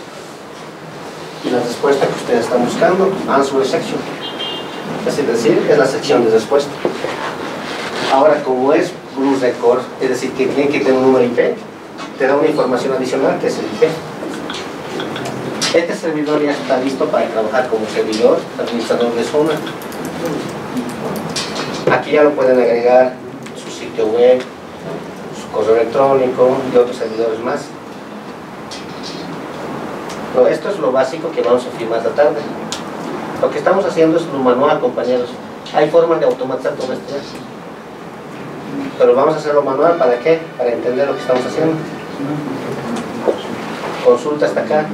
y la respuesta que ustedes están buscando, answer section. Es decir, es la sección de respuesta. Ahora, como es Blue Record, es decir, que tiene que tener un número I P, te da una información adicional que es el I P. Este servidor ya está listo para trabajar como servidor administrador de zona. Aquí ya lo pueden agregar su sitio web, su correo electrónico y otros servidores más. Pero esto es lo básico que vamos a firmar esta tarde. Lo que estamos haciendo es lo manual, compañeros. Hay formas de automatizar todo esto ya. Pero vamos a hacerlo manual, ¿para qué? Para entender lo que estamos haciendo. Consulta hasta acá.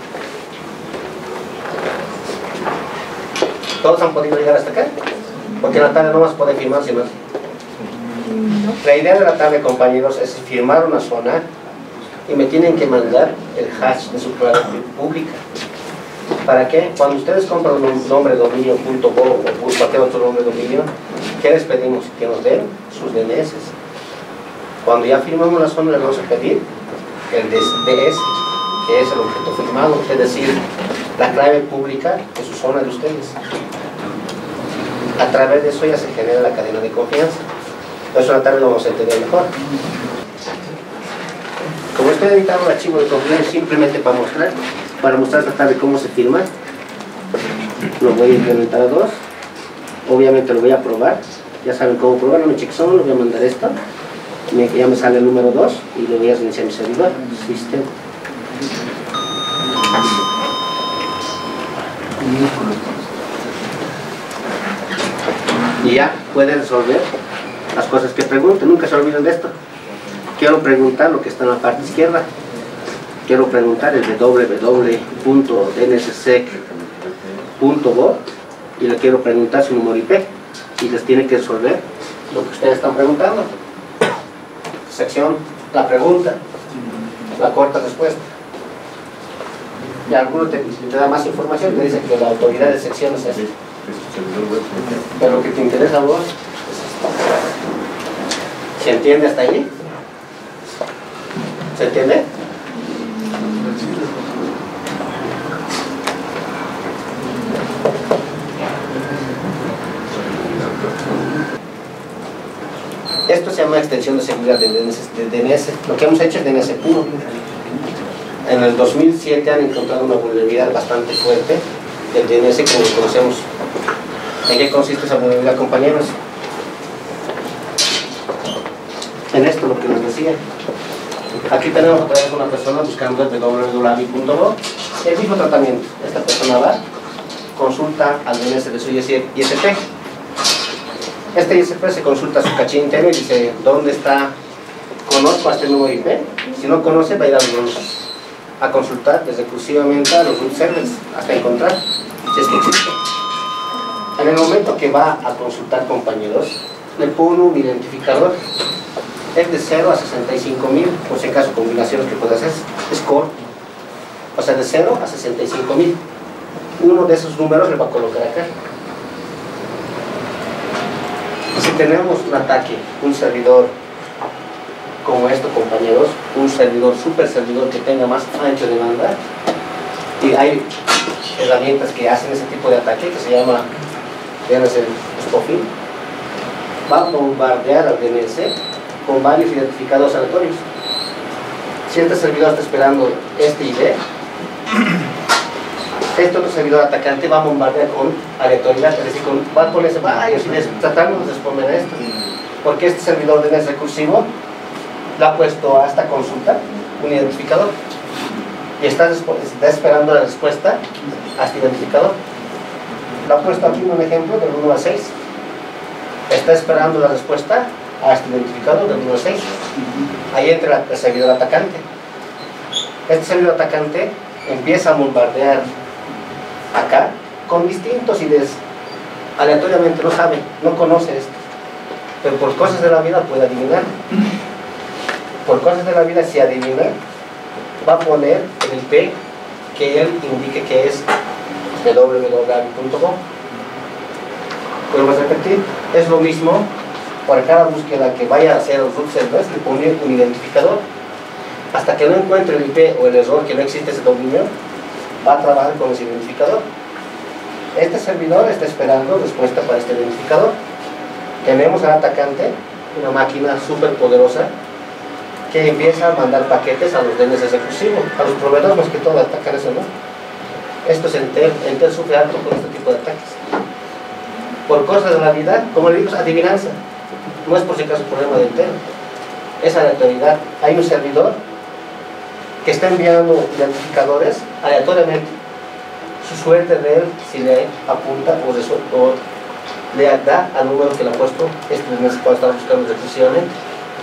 ¿Todos han podido llegar hasta acá? Porque en la tarde no más pueden firmar si no. La idea de la tarde, compañeros, es firmar una zona y me tienen que mandar el hash de su clave pública. ¿Para qué? Cuando ustedes compran un nombre de dominio punto go o cualquier otro nombre de dominio, ¿qué les pedimos? Que nos den sus D N S. Cuando ya firmamos la zona, les vamos a pedir el D S, que es el objeto firmado, es decir, la clave pública de su zona de ustedes. A través de eso ya se genera la cadena de confianza. Por eso en la tarde lo vamos a entender mejor. Como estoy editando un archivo de confianza simplemente para mostrar, para mostrar esta tarde cómo se firma, lo voy a implementar a dos. Obviamente lo voy a probar. Ya saben cómo probarlo, mi checksum, lo voy a mandar esto. Me, ya me sale el número dos y lo voy a reiniciar mi servidor. System. Y ya pueden resolver las cosas que pregunten. Nunca se olviden de esto. Quiero preguntar lo que está en la parte izquierda. Quiero preguntar el de w w w punto d n s sec punto go y le quiero preguntar su número I P y les tiene que resolver lo que ustedes están preguntando. Sección, la pregunta, la corta respuesta. Y alguno te, te da más información, te dice que la autoridad de sección es así. Pero lo que te interesa a vos es esto. ¿Se entiende hasta allí? ¿Se entiende? Esto se llama extensión de seguridad de D N S, de D N S. Lo que hemos hecho es D N S puro. En el dos mil siete han encontrado una vulnerabilidad bastante fuerte del D N S como lo conocemos. ¿En qué consiste esa vulnerabilidad, compañeros? En esto, lo que les decía. Aquí tenemos otra vez una persona buscando el w w w punto go. El mismo tratamiento. Esta persona va, consulta al D N S de su I S P. Este I S P se consulta su caché interno y dice, ¿dónde está? Conozco a este número I P. Si no conoce, va a ir a, a consultar desde recursivamente a los root servers hasta encontrar si es que existe. En el momento que va a consultar, compañeros, le pone un identificador. Es de cero a sesenta y cinco mil, por si acaso combinaciones que puede hacer, score. O sea, de cero a sesenta y cinco mil. Uno de esos números le va a colocar acá. Si tenemos un ataque, un servidor como esto, compañeros, un servidor, super servidor que tenga más ancho de banda, y hay herramientas que hacen ese tipo de ataque que se llama D N S spoofing, va a bombardear al D N S con varios identificados aleatorios. Si este servidor está esperando este I D, este otro servidor atacante va a bombardear con aleatoriedad, es decir, con, va a ponerse varios I Ds tratando de responder a esto. Porque este servidor de D N S recursivo le ha puesto a esta consulta un identificador y está, está esperando la respuesta a este identificador. Lo ha puesto aquí un ejemplo del uno al seis. Está esperando la respuesta a este identificador del uno al seis. Ahí entra el servidor atacante. Este servidor atacante empieza a bombardear acá con distintos I Ds. Aleatoriamente, no sabe, no conoce esto. Pero por cosas de la vida puede adivinar. Por cosas de la vida, si adivina, va a poner el I P que él indique que es w w w punto com. Podemos repetir, es lo mismo. Por cada búsqueda que vaya a hacer los root servers, le pone un identificador. Hasta que no encuentre el I P o el error que no existe ese dominio, va a trabajar con ese identificador. Este servidor está esperando respuesta para este identificador. Tenemos al atacante, una máquina súper poderosa, que empieza a mandar paquetes a los D N S recursivos, a los proveedores más que todo a atacar eso, ¿no? Esto es Entel. Entel sufre alto con este tipo de ataques. Por cosas de la vida, como le digo, es adivinanza. No es por si acaso un problema de Entel. Es aleatoriedad. Hay un servidor que está enviando identificadores aleatoriamente. Su suerte de él, si le apunta o, o le da al número que le ha puesto, este D N S puede estar buscando recursionalmente.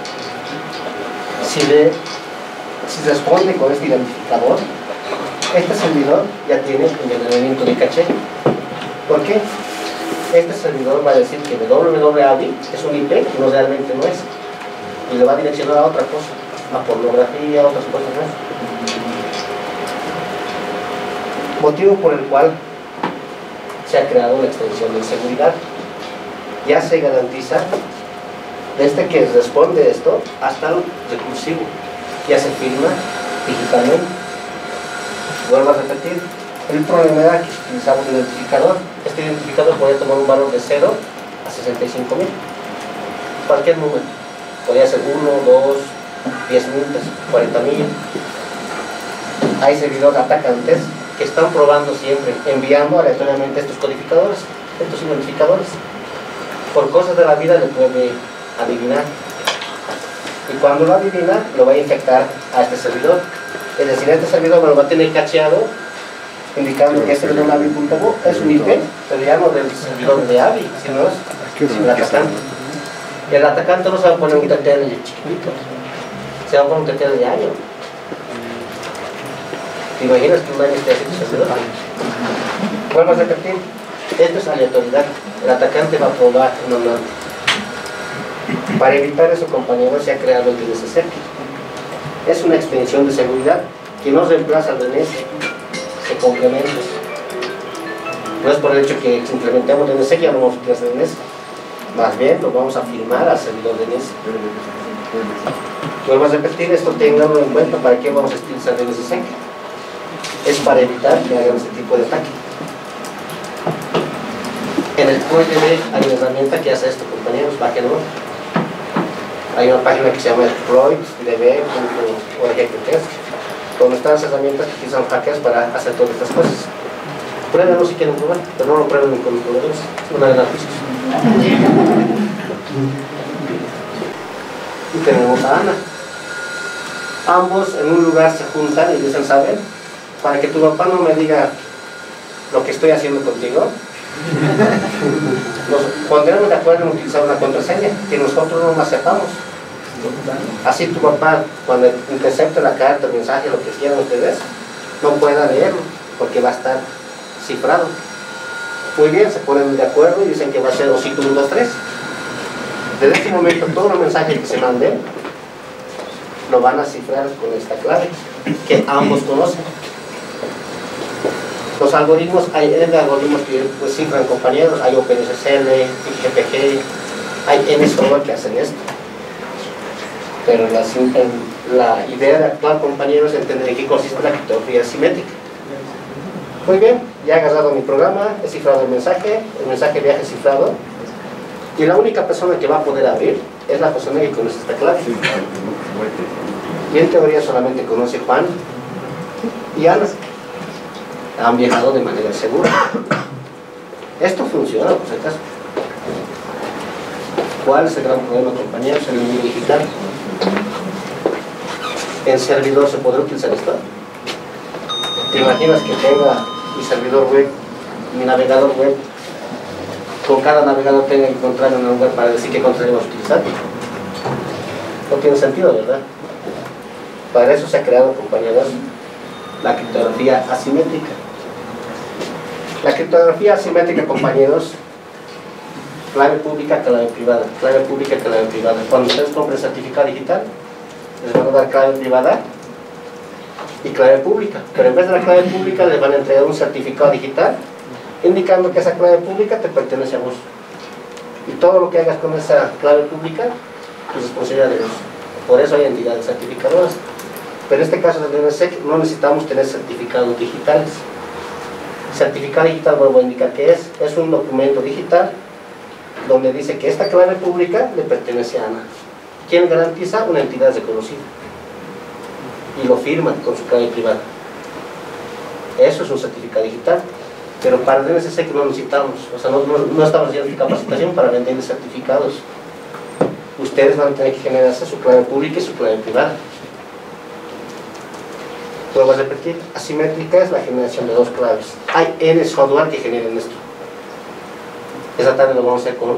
Si, le, si responde con este identificador, este servidor ya tiene envenenamiento de caché. ¿Por qué? Este servidor va a decir que w w w punto a b i es un I P que no realmente no es, y le va a direccionar a otra cosa, a pornografía, a otras cosas más. Motivo por el cual se ha creado una extensión de seguridad. Ya se garantiza desde que responde esto hasta el recursivo, ya se firma digitalmente. Vuelvo a repetir, el problema era que utilizaba un identificador. Este identificador podía tomar un valor de cero a sesenta y cinco mil, cualquier número, podía ser uno, dos, diez mil, cuarenta mil. Hay servidores atacantes que están probando siempre, enviando aleatoriamente estos codificadores, estos identificadores. Por cosas de la vida le puede adivinar, y cuando lo adivina lo va a infectar a este servidor. Es decir, este servidor me lo va a tener cacheado, indicando que este servidor avi punto bo es un I P, pero ya no del servidor de A V I, sino es el atacante. Y el atacante no se va a poner un T T L chiquitito, se va a poner un T T L de año. ¿Te imaginas que un año esté haciendo servidor? Vuelvo a repetir, esto es aleatoriedad. El atacante va a probar un nombre. Para evitar eso, compañeros, se ha creado el D N S Circuit. Es una extensión de seguridad que no reemplaza al D N S, se complementa. No es por el hecho que implementemos D N S que ya no vamos a utilizar D N S, más bien lo vamos a firmar al servidor D N S. Vuelvo a repetir, esto tenganlo en cuenta. ¿Para qué vamos a utilizar D N S Circuit? Es para evitar que hagan este tipo de ataque. En el Pro I D B hay una herramienta que hace esto, compañeros, bájenlo. Hay una página que se llama pro i d b punto org, donde están las herramientas que utilizan hackers para hacer todas estas cosas. Pruébenlo si quieren probar, pero no lo prueben con los proveedores, es una de las cosas. Y tenemos a Ana. Ambos en un lugar se juntan y dicen, ¿saben? Para que tu papá no me diga lo que estoy haciendo contigo, nos pondremos de acuerdo en utilizar una contraseña que nosotros no la sepamos. Así tu papá, cuando intercepte la carta, el mensaje, lo que quieran ustedes, no pueda leerlo, porque va a estar cifrado. Muy bien, se ponen de acuerdo y dicen que va a ser osito uno, dos, tres. Desde este momento, todos los mensajes que se manden lo van a cifrar con esta clave que ambos conocen. Los algoritmos, hay N algoritmos que pues, cifran, compañeros, hay OpenSSL, G P G, hay N software que hacen esto. Pero la, la idea de actuar, compañeros, es entender en qué consiste la criptografía simétrica. Muy bien, ya he agarrado mi programa, he cifrado el mensaje, el mensaje viaje cifrado, y la única persona que va a poder abrir es la persona que conoce esta clave. Y en teoría solamente conoce Juan y Ana. Han viajado de manera segura. Esto funciona, por si acaso. ¿Cuál es el gran problema, compañeros, en el mundo digital? ¿En servidor se podrá utilizar esto? ¿Te imaginas que tenga mi servidor web, mi navegador web, con cada navegador tenga que encontrar en un lugar para decir qué contraseña vamos a utilizar? No tiene sentido, ¿verdad? Para eso se ha creado, compañeros, la criptografía asimétrica. La criptografía asimétrica, compañeros, clave pública, clave privada, clave pública, clave privada. Cuando ustedes compren certificado digital, les van a dar clave privada y clave pública, pero en vez de la clave pública les van a entregar un certificado digital indicando que esa clave pública te pertenece a vos, y todo lo que hagas con esa clave pública es responsabilidad de vos. Por eso hay entidades certificadoras, pero en este caso del N S E C no necesitamos tener certificados digitales. Certificado digital, vuelvo a indicar que es es un documento digital donde dice que esta clave pública le pertenece a Ana. ¿Quién garantiza? Una entidad reconocida, y lo firman con su clave privada. Eso es un certificado digital, pero para el N S E C no necesitamos, o sea, no, no, no estamos haciendo capacitación para vender certificados. Ustedes van a tener que generarse su clave pública y su clave privada. Vuelvo a repetir, asimétrica es la generación de dos claves. Hay N software que generen esto. Esa tarde lo vamos a hacer con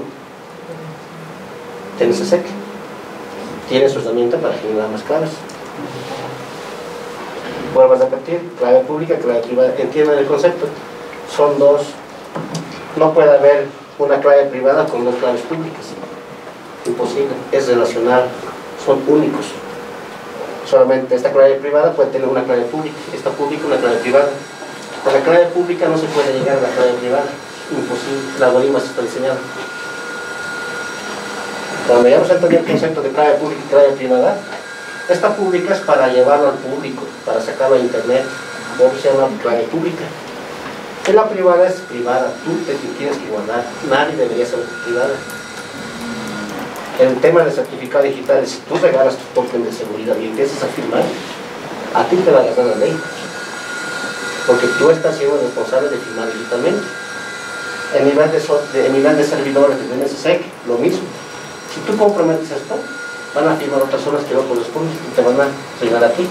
N S E C. Tiene su herramienta para generar más claves. Vuelvo a repetir, clave pública, clave privada. ¿Entienden el concepto? Son dos. No puede haber una clave privada con dos claves públicas. Imposible. Es relacional. Son únicos. Solamente esta clave privada puede tener una clave pública, esta pública una clave privada. Con la clave pública no se puede llegar a la clave privada. Imposible. El algoritmo así está diseñado. Cuando ya nos entendido el concepto de clave pública y clave privada, esta pública es para llevarlo al público, para sacarlo a internet. Por eso se llama clave pública. Y la privada es privada, tú te tienes que guardar, nadie debería ser privada. El tema del certificado digital es: si tú regalas tu token de seguridad y empiezas a firmar, a ti te va a agarrar la ley, porque tú estás siendo responsable de firmar digitalmente. En nivel de, so, de, en nivel de servidores de N S E C, lo mismo. Si tú comprometes esto, van a firmar otras personas que no corresponden y te van a firmar a ti.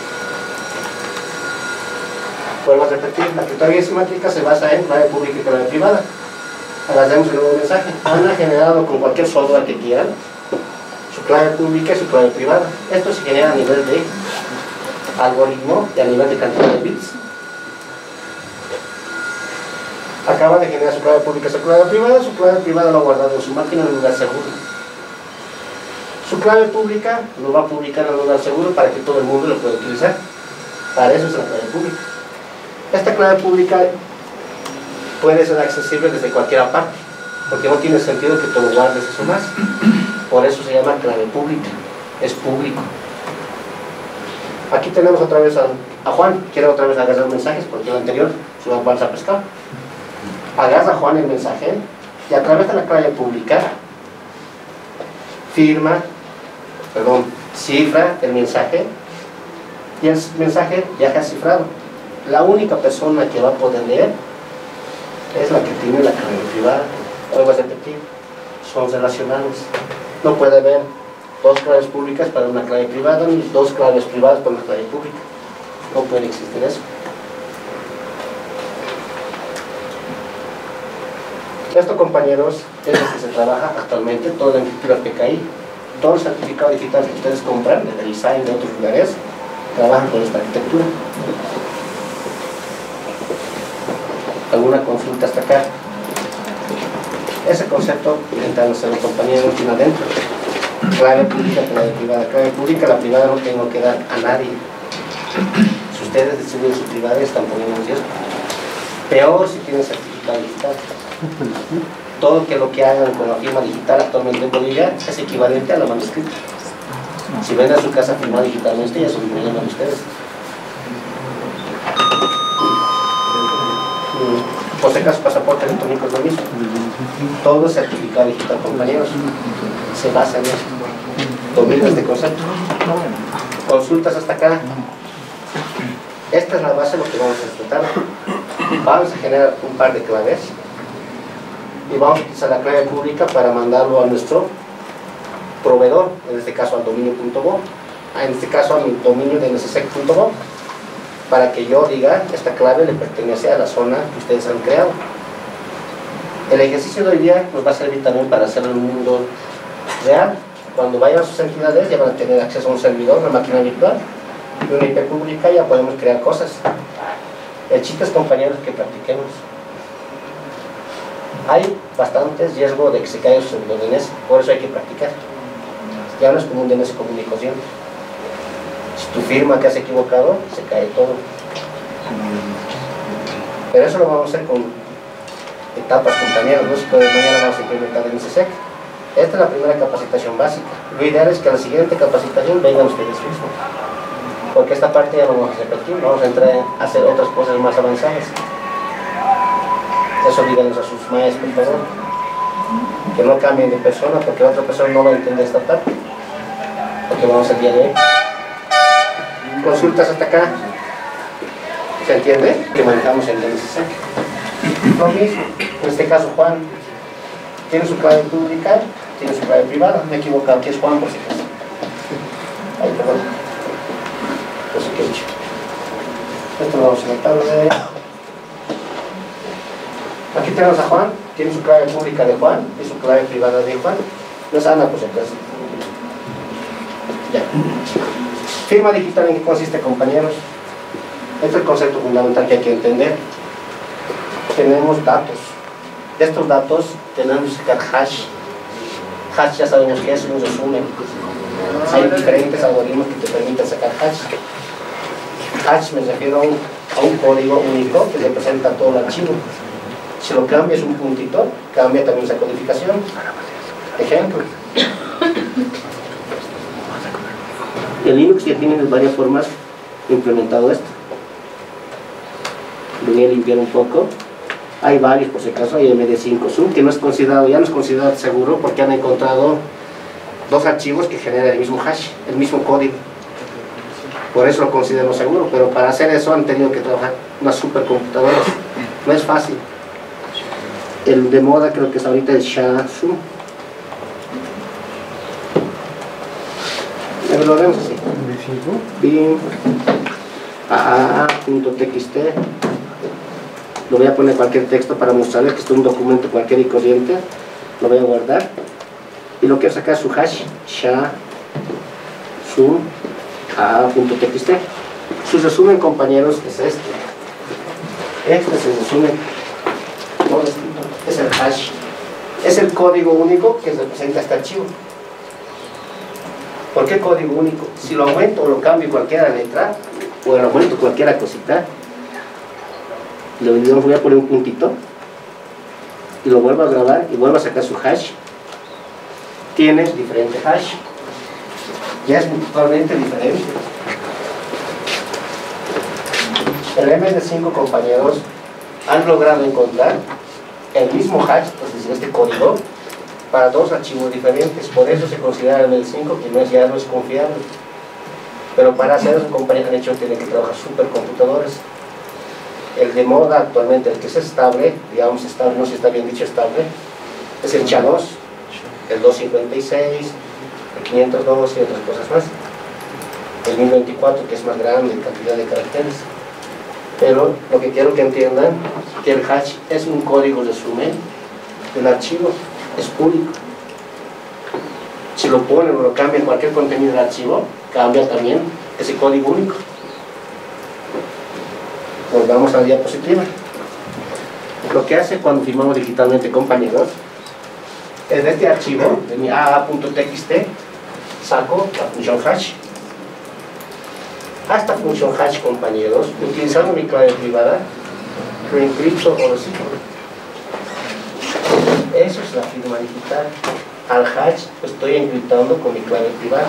Vuelvo a repetir, la criptografía simétrica se basa en clave pública y clave privada. Ahora hacemos el nuevo mensaje. Han generado con cualquier software que quieran su clave pública y su clave privada. Esto se genera a nivel de algoritmo y a nivel de cantidad de bits. Acaba de generar su clave pública y su clave privada. Su clave privada lo ha guardado en su máquina en un lugar seguro. Su clave pública lo va a publicar en un lugar seguro para que todo el mundo lo pueda utilizar. Para eso es la clave pública. Esta clave pública puede ser accesible desde cualquier parte, porque no tiene sentido que tú lo guardes eso más. Por eso se llama clave pública, es público. Aquí tenemos otra vez a, a Juan. Quiero otra vez agarrar mensajes, porque el anterior se va a pescar. Agarra a Juan el mensaje y a través de la clave pública firma, perdón, cifra el mensaje, y el mensaje viaja cifrado. La única persona que va a poder leer es la que tiene la clave privada. Vuelvo a repetir, son relacionales. No puede haber dos claves públicas para una clave privada, ni dos claves privadas para una clave pública. No puede existir eso. Esto, compañeros, es lo que se trabaja actualmente, toda la infraestructura P K I, todo el certificado digital que ustedes compran, de design de otros lugares, trabajan con esta arquitectura. ¿Alguna consulta hasta acá? Ese concepto, intentándose los compañeros, tiene adentro. Clave pública, clave privada. Clave pública, la privada no tengo que dar a nadie. Si ustedes deciden su privada, están poniendo en riesgo. Peor si tienen certificado digital. Todo que lo que hagan con la firma digital actualmente en Bolivia es equivalente a la manuscrita. Si venden su casa firmada digitalmente, ya son un problema de ustedes. Por si acaso, pasaporte electrónico es lo mismo. Todo certificado digital, compañeros, se basa en eso. ¿Dominas este concepto? Consultas hasta acá. Esta es la base de lo que vamos a tratar. Vamos a generar un par de claves y vamos a utilizar la clave pública para mandarlo a nuestro proveedor, en este caso al dominio punto bo, en este caso a mi dominio de nsec punto bo, para que yo diga esta clave le pertenece a la zona que ustedes han creado. El ejercicio de hoy día nos va a servir también para hacerlo en un mundo real. Cuando vayan a sus entidades ya van a tener acceso a un servidor, una máquina virtual y una I P pública, ya podemos crear cosas. El chiste es, compañeros, que practiquemos. Hay bastantes riesgo de que se caiga su servidor de D N S, por eso hay que practicar. Ya no es como un D N S común y corriente. Si tu firma que has equivocado, se cae todo. Pero eso lo vamos a hacer con etapas, compañeros, ¿no? Si pueden, mañana vamos a implementar el nsec. Esta es la primera capacitación básica. Lo ideal es que a la siguiente capacitación vengan ustedes mismos, porque esta parte ya no vamos a repetir, vamos a entrar a hacer otras cosas más avanzadas. Eso díganos a sus maestros, por favor, que no cambien de persona, porque la otra persona no va a entender esta parte, porque vamos al día de hoy. Consultas hasta acá, ¿se entiende? Que manejamos el nsec. Lo mismo, en este caso Juan tiene su clave pública, tiene su clave privada. Me he equivocado, aquí es Juan por si acaso. Ay, perdón. No sé qué he dicho. Esto lo vamos a meter. Aquí tenemos a Juan, tiene su clave pública de Juan y su clave privada de Juan. No es Ana por si acaso. Ya. Firma digital, ¿en qué consiste, compañeros? Este es el concepto fundamental que hay que entender. Tenemos datos. De estos datos tenemos que sacar hash. Hash ya sabemos que es un resumen. Hay diferentes algoritmos que te permiten sacar hash. Hash me refiero a un, a un código único que representa todo el archivo. Si lo cambias un puntito, cambia también esa codificación. Ejemplo. En Linux ya tienen de varias formas implementado esto. Voy a limpiar un poco. Hay varios, por si acaso, hay M D cinco Zoom, que no es considerado, ya no es considerado seguro porque han encontrado dos archivos que generan el mismo hash, el mismo código. Por eso lo considero seguro, pero para hacer eso han tenido que trabajar unas supercomputadoras. No es fácil. El de moda creo que es ahorita el SHA-Zoom. Lo vemos así. Bin A A punto T X T. Lo voy a poner cualquier texto para mostrarles que esto es un documento cualquier y corriente. Lo voy a guardar y lo quiero sacar su hash sha zoom a punto T X T. Su resumen, compañeros, es este. Este es el resumen. No, es el hash. Es el código único que representa este archivo. ¿Por qué código único? Si lo aumento o lo cambio cualquiera letra, o lo aumento cualquiera cosita, le voy a poner un puntito y lo vuelvo a grabar y vuelvo a sacar su hash. Tienes diferente hash. Ya es totalmente diferente. El M D cinco, compañeros, han logrado encontrar el mismo hash, es decir, este código, para dos archivos diferentes. Por eso se considera el M D cinco que no es, ya no es confiable. Pero para hacer eso, compañeros, han hecho tienen que trabajar supercomputadores. El de moda actualmente, el que es estable, digamos estable, no sé si está bien dicho estable, es el SHA dos, el doscientos cincuenta y seis, el quinientos dos y otras cosas más. El mil veinticuatro, que es más grande en cantidad de caracteres. Pero lo que quiero que entiendan, que el hash es un código resumen del archivo, es público. Si lo ponen o lo cambian cualquier contenido del archivo, cambia también ese código único. Volvamos a la diapositiva. Lo que hace cuando firmamos digitalmente, compañeros, es de este archivo, de mi A A punto T X T, saco la función hash. A esta función hash, compañeros, utilizando mi clave privada, lo encripto o lo sigo. Eso es la firma digital. Al hash lo estoy encriptando con mi clave privada.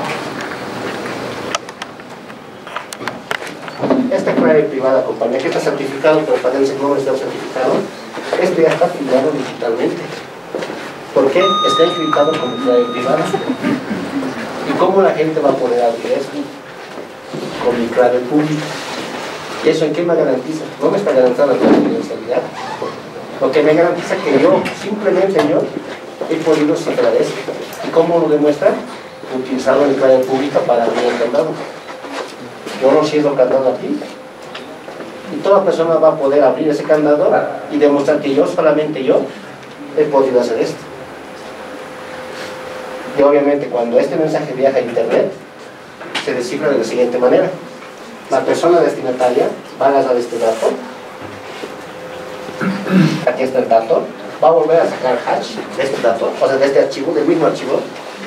Esta clave privada, compañía, que está certificado, pero para el nombre está certificado, esto ya está firmado digitalmente. ¿Por qué? Está encriptado con mi clave privada. Y cómo la gente va a poder abrir esto? Con mi clave pública. ¿Y eso en qué me garantiza? No me está garantizando la confidencialidad. Lo que me garantiza que yo, simplemente yo, he podido cifrar esto. ¿Y cómo lo demuestra? Utilizando mi clave pública para abrir el candado. Yo no cierro el candado aquí. Y toda persona va a poder abrir ese candado y demostrar que yo, solamente yo, he podido hacer esto. Y obviamente cuando este mensaje viaja a internet, se descifra de la siguiente manera. La persona destinataria va a agarrar este dato, aquí está el dato, va a volver a sacar hash de este dato, o sea de este archivo, del mismo archivo,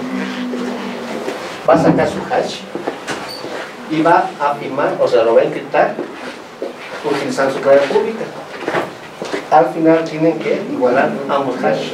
va a sacar su hash y va a firmar, o sea lo va a encriptar utilizando su clave pública. Al final tienen que igualar ambos hash.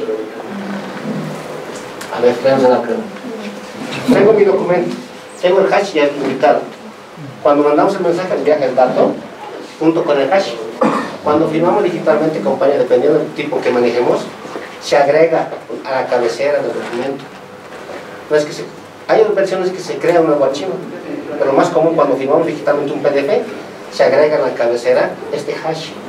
A ver, veamos en la prueba. Tengo mi documento, tengo el hash ya encriptado. Cuando mandamos el mensaje viaja el dato junto con el hash. Cuando firmamos digitalmente, compañía, dependiendo del tipo que manejemos, se agrega a la cabecera del documento. No es que se, hay versiones que se crea un nuevo archivo, pero lo más común cuando firmamos digitalmente un P D F, se agrega en la cabecera este hash.